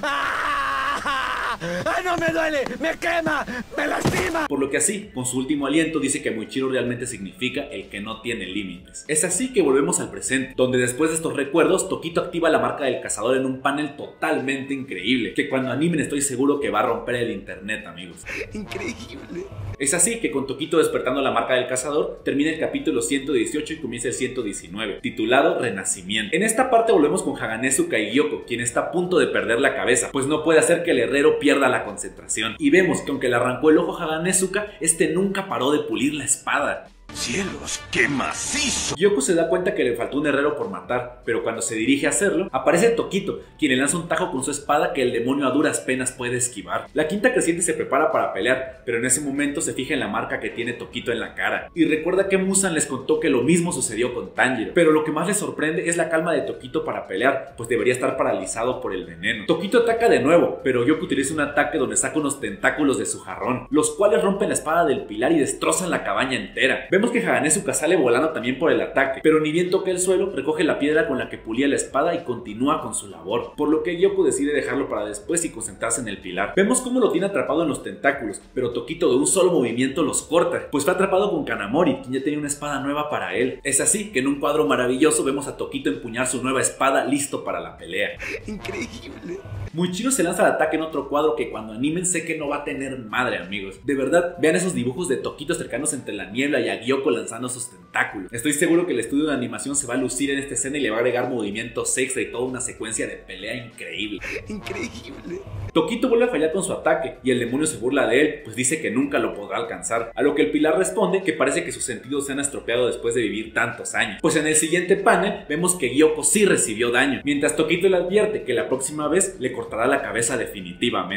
¡Ay, no me duele! ¡Me quema! ¡Me lastima! Por lo que así, con su último aliento, dice que Muichiro realmente significa el que no tiene límites. Es así que volvemos al presente, donde después de estos recuerdos, Tokito activa la marca del cazador en un panel totalmente increíble, que cuando animen estoy seguro que va a romper el internet, amigos. Increíble. Es así que con Tokito despertando la marca del cazador, termina el capítulo ciento dieciocho y comienza el ciento diecinueve, titulado Renacimiento. En esta parte volvemos con Haganezuka y Gyoko, quien está a punto de perder la cabeza, pues no puede hacer que el herrero pierda la concentración. Y vemos que aunque le arrancó el ojo a Haganezuka, este nunca paró de pulir la espada. ¡Cielos, qué macizo! Gyoko se da cuenta que le faltó un herrero por matar, pero cuando se dirige a hacerlo, aparece Tokito, quien le lanza un tajo con su espada que el demonio a duras penas puede esquivar. La quinta creciente se prepara para pelear, pero en ese momento se fija en la marca que tiene Tokito en la cara, y recuerda que Muzan les contó que lo mismo sucedió con Tanjiro, pero lo que más le sorprende es la calma de Tokito para pelear, pues debería estar paralizado por el veneno. Tokito ataca de nuevo, pero Gyoko utiliza un ataque donde saca unos tentáculos de su jarrón, los cuales rompen la espada del pilar y destrozan la cabaña entera. Vemos que Haganezuka sale volando también por el ataque, pero ni bien toca el suelo, recoge la piedra con la que pulía la espada y continúa con su labor, por lo que Gyoko decide dejarlo para después y concentrarse en el pilar. Vemos cómo lo tiene atrapado en los tentáculos, pero Tokito de un solo movimiento los corta, pues fue atrapado con Kanamori, quien ya tenía una espada nueva para él. Es así que en un cuadro maravilloso vemos a Tokito empuñar su nueva espada listo para la pelea. Increíble. Muichiro se lanza al ataque en otro cuadro que cuando animen sé que no va a tener madre, amigos. De verdad, vean esos dibujos de Tokito cercanos entre la niebla y a Gyoko lanzando sus tentáculos. Estoy seguro que el estudio de animación se va a lucir en esta escena y le va a agregar movimientos extra y toda una secuencia de pelea increíble. Increíble. Tokito vuelve a fallar con su ataque y el demonio se burla de él, pues dice que nunca lo podrá alcanzar, a lo que el pilar responde que parece que sus sentidos se han estropeado después de vivir tantos años. Pues en el siguiente panel vemos que Gyoko sí recibió daño, mientras Tokito le advierte que la próxima vez le cortará la cabeza definitivamente.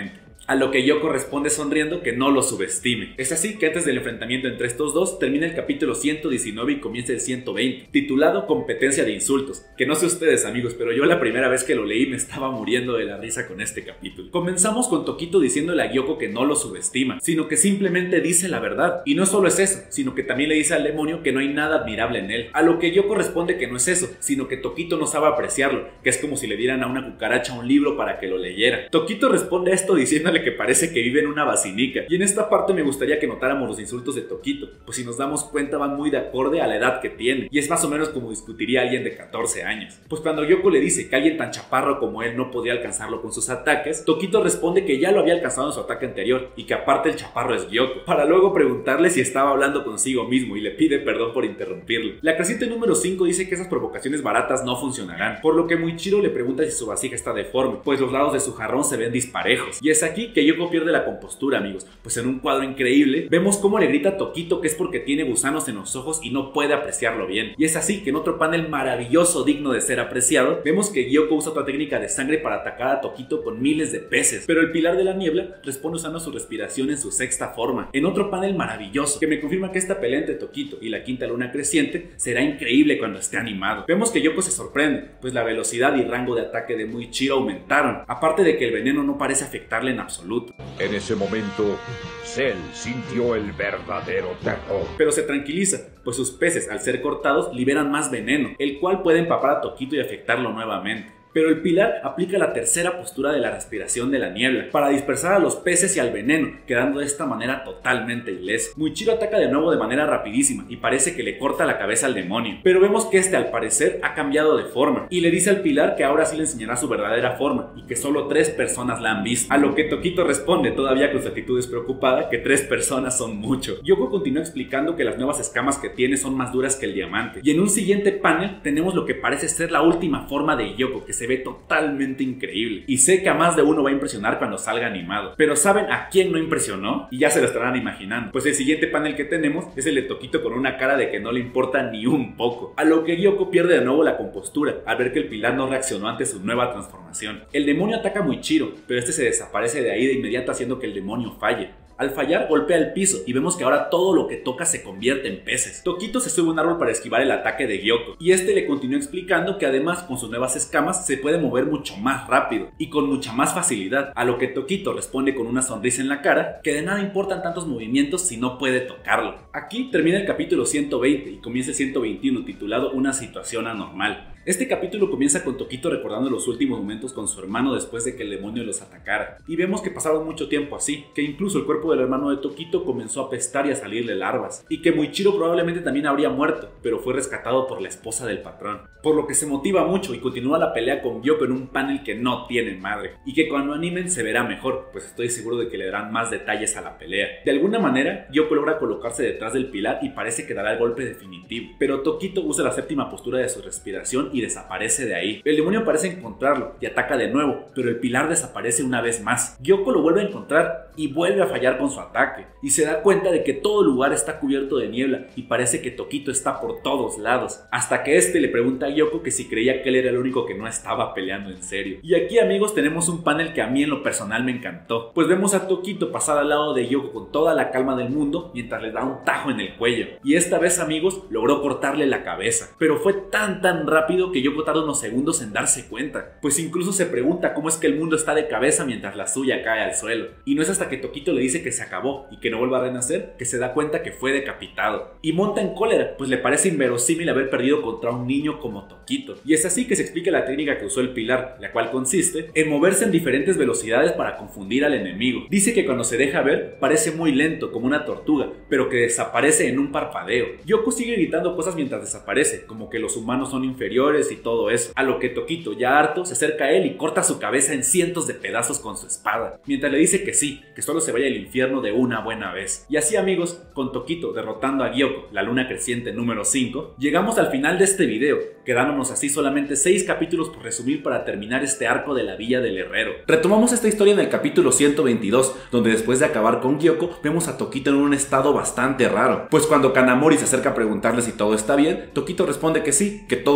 A lo que Yoko responde sonriendo que no lo subestime. Es así que antes del enfrentamiento entre estos dos termina el capítulo ciento diecinueve y comienza el ciento veinte, titulado Competencia de Insultos, que no sé ustedes amigos, pero yo la primera vez que lo leí me estaba muriendo de la risa con este capítulo. Comenzamos con Tokito diciéndole a Yoko que no lo subestima, sino que simplemente dice la verdad. Y no solo es eso, sino que también le dice al demonio que no hay nada admirable en él. A lo que Yoko responde que no es eso, sino que Tokito no sabe apreciarlo, que es como si le dieran a una cucaracha un libro para que lo leyera. Tokito responde a esto diciéndole que parece que vive en una basinica. Y en esta parte me gustaría que notáramos los insultos de Tokito, pues si nos damos cuenta van muy de acorde a la edad que tiene, y es más o menos como discutiría alguien de catorce años. Pues cuando Yoko le dice que alguien tan chaparro como él no podía alcanzarlo con sus ataques, Tokito responde que ya lo había alcanzado en su ataque anterior y que aparte el chaparro es Gyoko, para luego preguntarle si estaba hablando consigo mismo y le pide perdón por interrumpirlo. La creciente número cinco dice que esas provocaciones baratas no funcionarán, por lo que Muichiro le pregunta si su vasija está deforme, pues los lados de su jarrón se ven disparejos. Y es aquí que Gyoko pierde la compostura, amigos, pues en un cuadro increíble vemos cómo le grita a Tokito que es porque tiene gusanos en los ojos y no puede apreciarlo bien. Y es así que en otro panel maravilloso digno de ser apreciado, vemos que Gyoko usa otra técnica de sangre para atacar a Tokito con miles de peces, pero el pilar de la niebla responde usando su respiración en su sexta forma. En otro panel maravilloso que me confirma que esta pelea entre Tokito y la quinta luna creciente será increíble cuando esté animado. Vemos que Gyoko se sorprende, pues la velocidad y rango de ataque de Muichiro aumentaron, aparte de que el veneno no parece afectarle en absoluto. En ese momento, Cell sintió el verdadero terror. Pero se tranquiliza, pues sus peces al ser cortados liberan más veneno, el cual puede empapar a Tokito y afectarlo nuevamente. Pero el pilar aplica la tercera postura de la respiración de la niebla para dispersar a los peces y al veneno, quedando de esta manera totalmente ileso. Muichiro ataca de nuevo de manera rapidísima y parece que le corta la cabeza al demonio, pero vemos que este al parecer ha cambiado de forma y le dice al pilar que ahora sí le enseñará su verdadera forma y que solo tres personas la han visto. A lo que Tokito responde, todavía con su actitud despreocupada, que tres personas son mucho. Yoko continúa explicando que las nuevas escamas que tiene son más duras que el diamante, y en un siguiente panel tenemos lo que parece ser la última forma de Yoko, que se Se ve totalmente increíble. Y sé que a más de uno va a impresionar cuando salga animado. Pero ¿saben a quién no impresionó? Y ya se lo estarán imaginando. Pues el siguiente panel que tenemos es el de Tokito con una cara de que no le importa ni un poco. A lo que Gyoko pierde de nuevo la compostura al ver que el pilar no reaccionó ante su nueva transformación. El demonio ataca a Muichiro, pero este se desaparece de ahí de inmediato haciendo que el demonio falle. Al fallar, golpea el piso y vemos que ahora todo lo que toca se convierte en peces. Tokito se sube a un árbol para esquivar el ataque de Gyoko, y este le continúa explicando que además con sus nuevas escamas se puede mover mucho más rápido y con mucha más facilidad, a lo que Tokito responde con una sonrisa en la cara que de nada importan tantos movimientos si no puede tocarlo. Aquí termina el capítulo ciento veinte y comienza el ciento veintiuno, titulado Una situación anormal. Este capítulo comienza con Tokito recordando los últimos momentos con su hermano después de que el demonio los atacara, y vemos que pasaron mucho tiempo así, que incluso el cuerpo del hermano de Tokito comenzó a apestar y a salirle larvas, y que Muichiro probablemente también habría muerto, pero fue rescatado por la esposa del patrón, por lo que se motiva mucho y continúa la pelea con Gyoko en un panel que no tiene madre, y que cuando animen se verá mejor, pues estoy seguro de que le darán más detalles a la pelea. De alguna manera, Gyoko logra colocarse detrás del pilar y parece que dará el golpe definitivo, pero Tokito usa la séptima postura de su respiración y desaparece de ahí. El demonio parece encontrarlo y ataca de nuevo, pero el pilar desaparece una vez más. Gyoko lo vuelve a encontrar y vuelve a fallar con su ataque, y se da cuenta de que todo el lugar está cubierto de niebla y parece que Tokito está por todos lados, hasta que este le pregunta a Gyoko que si creía que él era el único que no estaba peleando en serio. Y aquí, amigos, tenemos un panel que a mí en lo personal me encantó, pues vemos a Tokito pasar al lado de Gyoko con toda la calma del mundo mientras le da un tajo en el cuello, y esta vez, amigos, logró cortarle la cabeza, pero fue tan tan rápido que Gyoko tarda unos segundos en darse cuenta, pues incluso se pregunta cómo es que el mundo está de cabeza mientras la suya cae al suelo, y no es hasta que Tokito le dice que se acabó y que no vuelva a renacer que se da cuenta que fue decapitado, y monta en cólera, pues le parece inverosímil haber perdido contra un niño como Tokito. Y es así que se explica la técnica que usó el pilar, la cual consiste en moverse en diferentes velocidades para confundir al enemigo. Dice que cuando se deja ver parece muy lento como una tortuga, pero que desaparece en un parpadeo. Gyoko sigue gritando cosas mientras desaparece, como que los humanos son inferiores y todo eso, a lo que Tokito, ya harto, se acerca a él y corta su cabeza en cientos de pedazos con su espada, mientras le dice que sí, que solo se vaya al infierno de una buena vez. Y así, amigos, con Tokito derrotando a Gyoko, la luna creciente número cinco, llegamos al final de este video, quedándonos así solamente seis capítulos por resumir para terminar este arco de la Villa del Herrero. Retomamos esta historia en el capítulo ciento veintidós, donde después de acabar con Gyoko, vemos a Tokito en un estado bastante raro, pues cuando Kanamori se acerca a preguntarle si todo está bien, Tokito responde que sí, que todo en orden,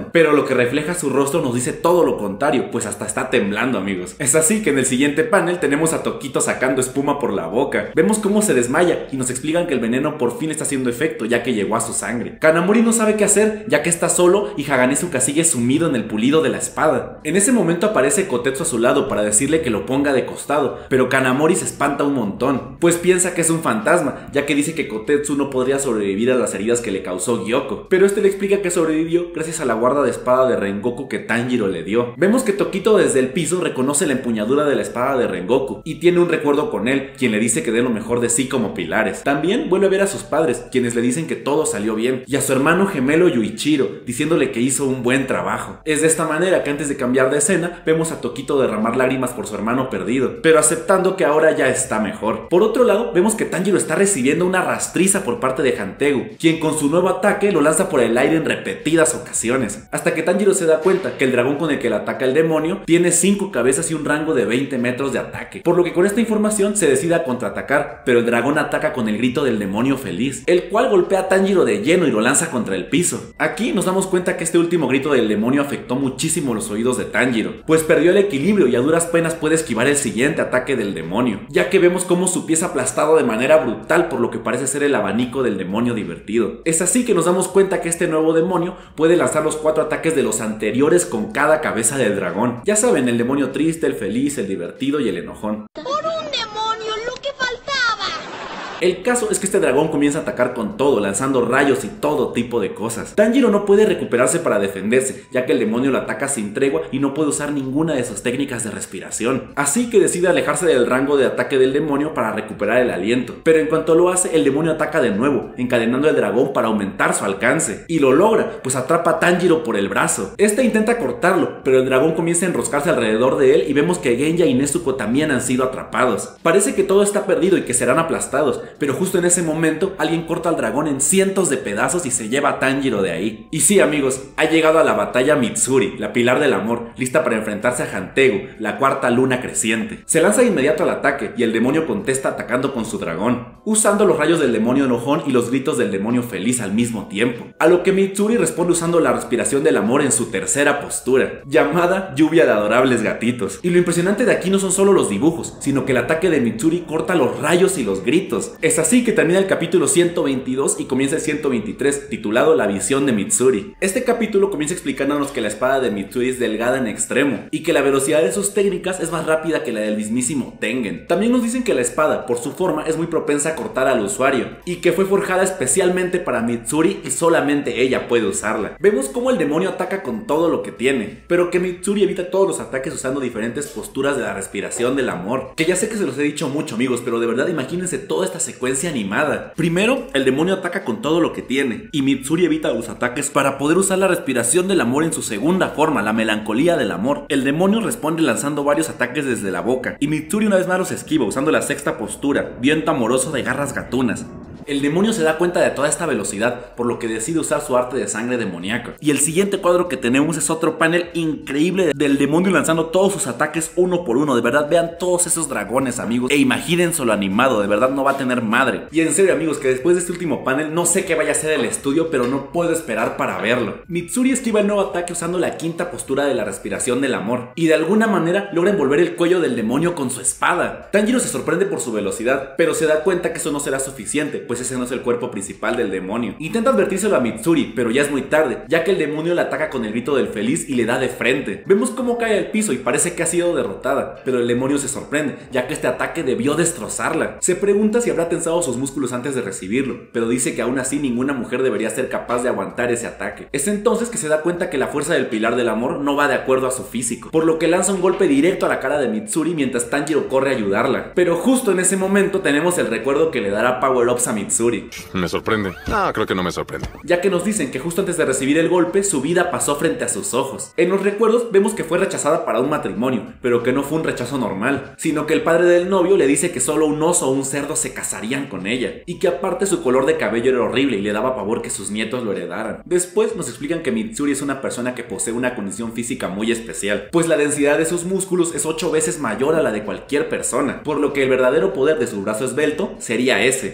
sonriendo, pero lo que refleja su rostro nos dice todo lo contrario, pues hasta está temblando, amigos. Es así que en el siguiente panel tenemos a Tokito sacando espuma por la boca. Vemos cómo se desmaya y nos explican que el veneno por fin está haciendo efecto, ya que llegó a su sangre. Kanamori no sabe qué hacer, ya que está solo y Haganezuka sigue sumido en el pulido de la espada. En ese momento aparece Kotetsu a su lado para decirle que lo ponga de costado, pero Kanamori se espanta un montón, pues piensa que es un fantasma, ya que dice que Kotetsu no podría sobrevivir a las heridas que le causó Gyoko, pero este le explica que sobrevivió gracias a la guarda de espada de Rengoku que Tanjiro le dio. Vemos que Tokito desde el piso reconoce la empuñadura de la espada de Rengoku y tiene un recuerdo con él, quien le dice que dé lo mejor de sí como pilares. También vuelve a ver a sus padres, quienes le dicen que todo salió bien, y a su hermano gemelo Yuichiro, diciéndole que hizo un buen trabajo. Es de esta manera que antes de cambiar de escena, vemos a Tokito derramar lágrimas por su hermano perdido, pero aceptando que ahora ya está mejor. Por otro lado, vemos que Tanjiro está recibiendo una rastriza por parte de Hantegu, quien con su nuevo ataque lo lanza por el aire en repetidas ocasiones, hasta que Tanjiro se da cuenta que el dragón con el que le ataca el demonio tiene cinco cabezas y un rango de veinte metros de ataque, por lo que con esta información se decide a contraatacar, pero el dragón ataca con el grito del demonio feliz, el cual golpea a Tanjiro de lleno y lo lanza contra el piso. Aquí nos damos cuenta que este último grito del demonio afectó muchísimo los oídos de Tanjiro, pues perdió el equilibrio y a duras penas puede esquivar el siguiente ataque del demonio, ya que vemos cómo su pie es aplastado de manera brutal por lo que parece ser el abanico del demonio divertido. Es así que nos damos cuenta que este nuevo demonio puede lanzar los cuatro ataques de los anteriores con cada cabeza del dragón. Ya saben, el demonio triste, el feliz, el divertido y el enojón. ¡Por un demonio, lo que faltaba! El caso es que este dragón comienza a atacar con todo, lanzando rayos y todo tipo de cosas. Tanjiro no puede recuperarse para defenderse, ya que el demonio lo ataca sin tregua y no puede usar ninguna de sus técnicas de respiración. Así que decide alejarse del rango de ataque del demonio para recuperar el aliento. Pero en cuanto lo hace, el demonio ataca de nuevo, encadenando al dragón para aumentar su alcance. Y lo logra, pues atrapa a Tanjiro por el brazo. Este intenta cortarlo, pero el dragón comienza a enroscarse alrededor de él y vemos que Genya y Nezuko también han sido atrapados. Parece que todo está perdido y que serán aplastados, pero justo en ese momento alguien corta al dragón en cientos de pedazos y se lleva a Tanjiro de ahí. Y sí, amigos, ha llegado a la batalla Mitsuri, la pilar del amor, lista para enfrentarse a Hantegu, la cuarta luna creciente. Se lanza de inmediato al ataque y el demonio contesta atacando con su dragón, usando los rayos del demonio enojón y los gritos del demonio feliz al mismo tiempo, a lo que Mitsuri responde usando la respiración del amor en su tercera postura, llamada lluvia de adorables gatitos. Y lo impresionante de aquí no son solo los dibujos, sino que el ataque de Mitsuri corta los rayos y los gritos. Es así que termina el capítulo ciento veintidós y comienza el ciento veintitrés, titulado La visión de Mitsuri. Este capítulo comienza explicándonos que la espada de Mitsuri es delgada en extremo y que la velocidad de sus técnicas es más rápida que la del mismísimo Tengen. También nos dicen que la espada, por su forma, es muy propensa a cortar al usuario y que fue forjada especialmente para Mitsuri y solamente ella puede usarla. Vemos cómo el demonio ataca con todo lo que tiene, pero que Mitsuri evita todos los ataques usando diferentes posturas de la respiración del amor, que ya sé que se los he dicho mucho, amigos, pero de verdad imagínense toda esta secuencia animada. Primero, el demonio ataca con todo lo que tiene y Mitsuri evita los ataques para poder usar la respiración del amor en su segunda forma, la melancolía del amor. El demonio responde lanzando varios ataques desde la boca y Mitsuri una vez más los esquiva usando la sexta postura, viento amoroso de garras gatunas. El demonio se da cuenta de toda esta velocidad, por lo que decide usar su arte de sangre demoníaca. Y el siguiente cuadro que tenemos es otro panel increíble del demonio lanzando todos sus ataques uno por uno. De verdad, vean todos esos dragones, amigos, e imagínense lo animado, de verdad no va a tener madre. Y en serio, amigos, que después de este último panel no sé qué vaya a ser el estudio, pero no puedo esperar para verlo. Mitsuri esquiva el nuevo ataque usando la quinta postura de la respiración del amor, y de alguna manera logra envolver el cuello del demonio con su espada. Tanjiro se sorprende por su velocidad, pero se da cuenta que eso no será suficiente, pues ese no es el cuerpo principal del demonio. Intenta advertírselo a Mitsuri, pero ya es muy tarde, ya que el demonio la ataca con el grito del feliz y le da de frente. Vemos cómo cae al piso y parece que ha sido derrotada, pero el demonio se sorprende, ya que este ataque debió destrozarla. Se pregunta si habrá tensado sus músculos antes de recibirlo, pero dice que aún así ninguna mujer debería ser capaz de aguantar ese ataque. Es entonces que se da cuenta que la fuerza del pilar del amor no va de acuerdo a su físico, por lo que lanza un golpe directo a la cara de Mitsuri mientras Tanjiro corre a ayudarla. Pero justo en ese momento tenemos el recuerdo que le dará power-ups a Mitsuri. Me sorprende. No, creo que no me sorprende. Ya que nos dicen que justo antes de recibir el golpe, su vida pasó frente a sus ojos. En los recuerdos vemos que fue rechazada para un matrimonio, pero que no fue un rechazo normal, sino que el padre del novio le dice que solo un oso o un cerdo se casarían con ella, y que aparte su color de cabello era horrible y le daba pavor que sus nietos lo heredaran. Después nos explican que Mitsuri es una persona que posee una condición física muy especial, pues la densidad de sus músculos es ocho veces mayor a la de cualquier persona, por lo que el verdadero poder de su brazo esbelto sería ese.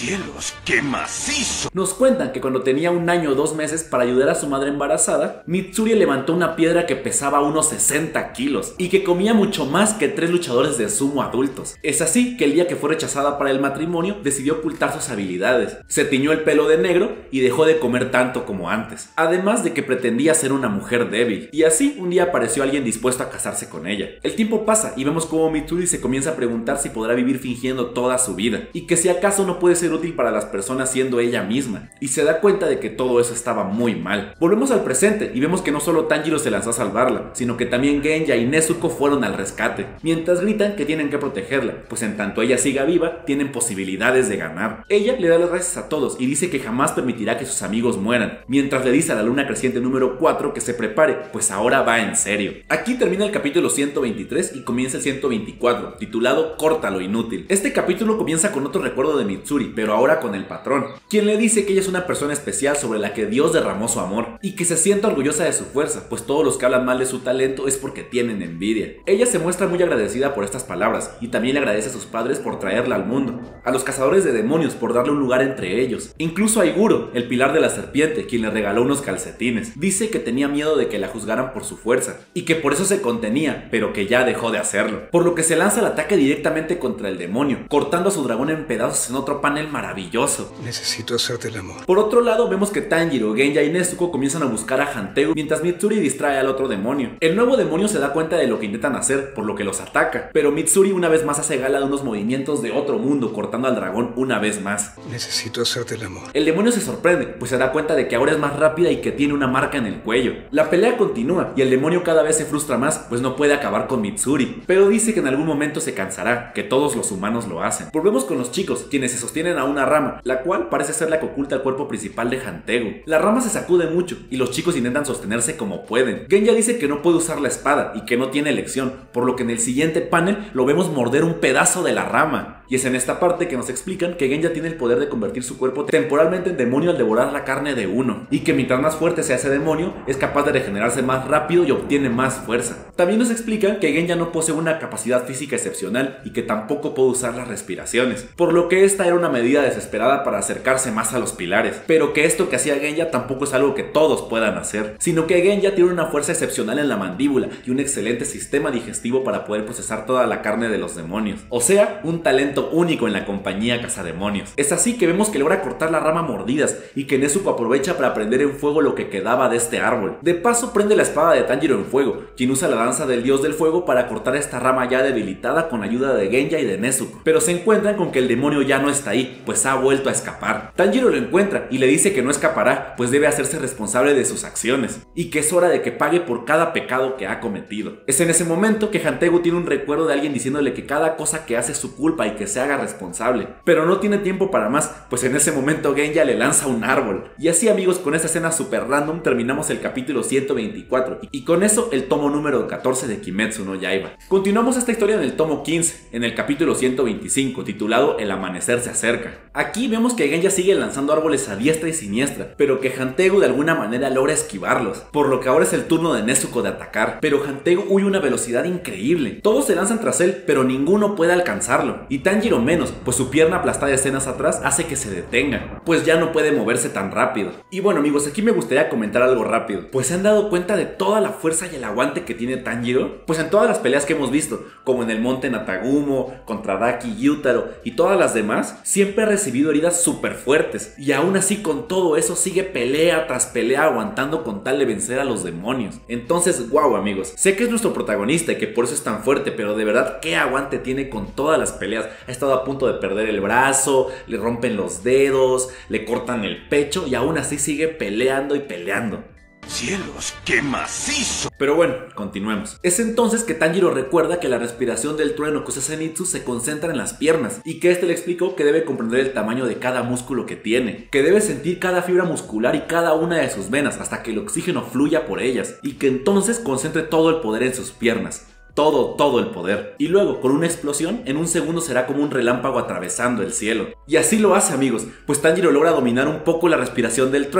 ¡Cielos, qué macizo! Nos cuentan que cuando tenía un año o dos meses, para ayudar a su madre embarazada, Mitsuri levantó una piedra que pesaba unos sesenta kilos y que comía mucho más que tres luchadores de sumo adultos. Es así que el día que fue rechazada para el matrimonio, decidió ocultar sus habilidades. Se tiñó el pelo de negro y dejó de comer tanto como antes. Además de que pretendía ser una mujer débil. Y así, un día apareció alguien dispuesto a casarse con ella. El tiempo pasa y vemos cómo Mitsuri se comienza a preguntar si podrá vivir fingiendo toda su vida. Y que si acaso no puede ser útil para las personas siendo ella misma, y se da cuenta de que todo eso estaba muy mal. Volvemos al presente y vemos que no solo Tanjiro se lanzó a salvarla, sino que también Genja y Nezuko fueron al rescate, mientras gritan que tienen que protegerla, pues en tanto ella siga viva, tienen posibilidades de ganar. Ella le da las gracias a todos y dice que jamás permitirá que sus amigos mueran, mientras le dice a la luna creciente número cuatro que se prepare, pues ahora va en serio. Aquí termina el capítulo ciento veintitrés y comienza el ciento veinticuatro, titulado Corta lo inútil. Este capítulo comienza con otro recuerdo de Mitsuri, pero ahora con el patrón, quien le dice que ella es una persona especial sobre la que Dios derramó su amor y que se sienta orgullosa de su fuerza, pues todos los que hablan mal de su talento es porque tienen envidia. Ella se muestra muy agradecida por estas palabras y también le agradece a sus padres por traerla al mundo, a los cazadores de demonios por darle un lugar entre ellos, incluso a Iguro, el pilar de la serpiente, quien le regaló unos calcetines. Dice que tenía miedo de que la juzgaran por su fuerza y que por eso se contenía, pero que ya dejó de hacerlo, por lo que se lanza el ataque directamente contra el demonio, cortando a su dragón en pedazos en otro panel maravilloso. Necesito hacerte el amor. Por otro lado, vemos que Tanjiro, Genja y Nezuko comienzan a buscar a Hantegu mientras Mitsuri distrae al otro demonio. El nuevo demonio se da cuenta de lo que intentan hacer, por lo que los ataca, pero Mitsuri una vez más hace gala de unos movimientos de otro mundo, cortando al dragón una vez más. Necesito hacerte el amor. El demonio se sorprende, pues se da cuenta de que ahora es más rápida y que tiene una marca en el cuello. La pelea continúa y el demonio cada vez se frustra más, pues no puede acabar con Mitsuri, pero dice que en algún momento se cansará, que todos los humanos lo hacen. Volvemos con los chicos, quienes se sostienen a una rama, la cual parece ser la que oculta el cuerpo principal de Hantegu. La rama se sacude mucho y los chicos intentan sostenerse como pueden. Genja dice que no puede usar la espada y que no tiene elección, por lo que en el siguiente panel lo vemos morder un pedazo de la rama. Y es en esta parte que nos explican que Genja tiene el poder de convertir su cuerpo temporalmente en demonio al devorar la carne de uno, y que mientras más fuerte sea ese demonio, es capaz de regenerarse más rápido y obtiene más fuerza. También nos explican que Genja no posee una capacidad física excepcional y que tampoco puede usar las respiraciones, por lo que esta era una medida desesperada para acercarse más a los pilares, pero que esto que hacía Genja tampoco es algo que todos puedan hacer, sino que Genja tiene una fuerza excepcional en la mandíbula y un excelente sistema digestivo para poder procesar toda la carne de los demonios, o sea, un talento único en la compañía cazademonios. Es así que vemos que logra cortar la rama a mordidas y que Nezuko aprovecha para prender en fuego lo que quedaba de este árbol. De paso prende la espada de Tanjiro en fuego, quien usa la danza del dios del fuego para cortar esta rama ya debilitada con ayuda de Genja y de Nezuko, pero se encuentran con que el demonio ya no está ahí, pues ha vuelto a escapar. Tanjiro lo encuentra y le dice que no escapará, pues debe hacerse responsable de sus acciones y que es hora de que pague por cada pecado que ha cometido. Es en ese momento que Hantegu tiene un recuerdo de alguien diciéndole que cada cosa que hace es su culpa y que se haga responsable, pero no tiene tiempo para más, pues en ese momento Genja le lanza un árbol. Y así, amigos, con esta escena super random terminamos el capítulo ciento veinticuatro y con eso el tomo número catorce de Kimetsu no Yaiba. Continuamos esta historia en el tomo quince, en el capítulo ciento veinticinco, titulado El amanecer se acerca. Aquí vemos que Genja sigue lanzando árboles a diestra y siniestra, pero que Hantegu de alguna manera logra esquivarlos, por lo que ahora es el turno de Nezuko de atacar, pero Hantegu huye a una velocidad increíble. Todos se lanzan tras él, pero ninguno puede alcanzarlo, y Tanjiro menos, pues su pierna aplastada escenas atrás hace que se detenga, pues ya no puede moverse tan rápido. Y bueno, amigos, aquí me gustaría comentar algo rápido, pues se han dado cuenta de toda la fuerza y el aguante que tiene Tanjiro, pues en todas las peleas que hemos visto, como en el monte Natagumo, contra Daki y Gyutaro y todas las demás, siempre ha recibido heridas súper fuertes, y aún así con todo eso sigue pelea tras pelea aguantando con tal de vencer a los demonios. Entonces, wow, amigos, sé que es nuestro protagonista y que por eso es tan fuerte, pero de verdad qué aguante tiene con todas las peleas. Ha estado a punto de perder el brazo, le rompen los dedos, le cortan el pecho y aún así sigue peleando y peleando. ¡Cielos, qué macizo! Pero bueno, continuemos. Es entonces que Tanjiro recuerda que la respiración del trueno Kuse Zenitsu se concentra en las piernas y que este le explicó que debe comprender el tamaño de cada músculo que tiene, que debe sentir cada fibra muscular y cada una de sus venas hasta que el oxígeno fluya por ellas y que entonces concentre todo el poder en sus piernas. Todo, todo el poder. Y luego, con una explosión, en un segundo será como un relámpago atravesando el cielo. Y así lo hace, amigos, pues Tanjiro logra dominar un poco la respiración del trueno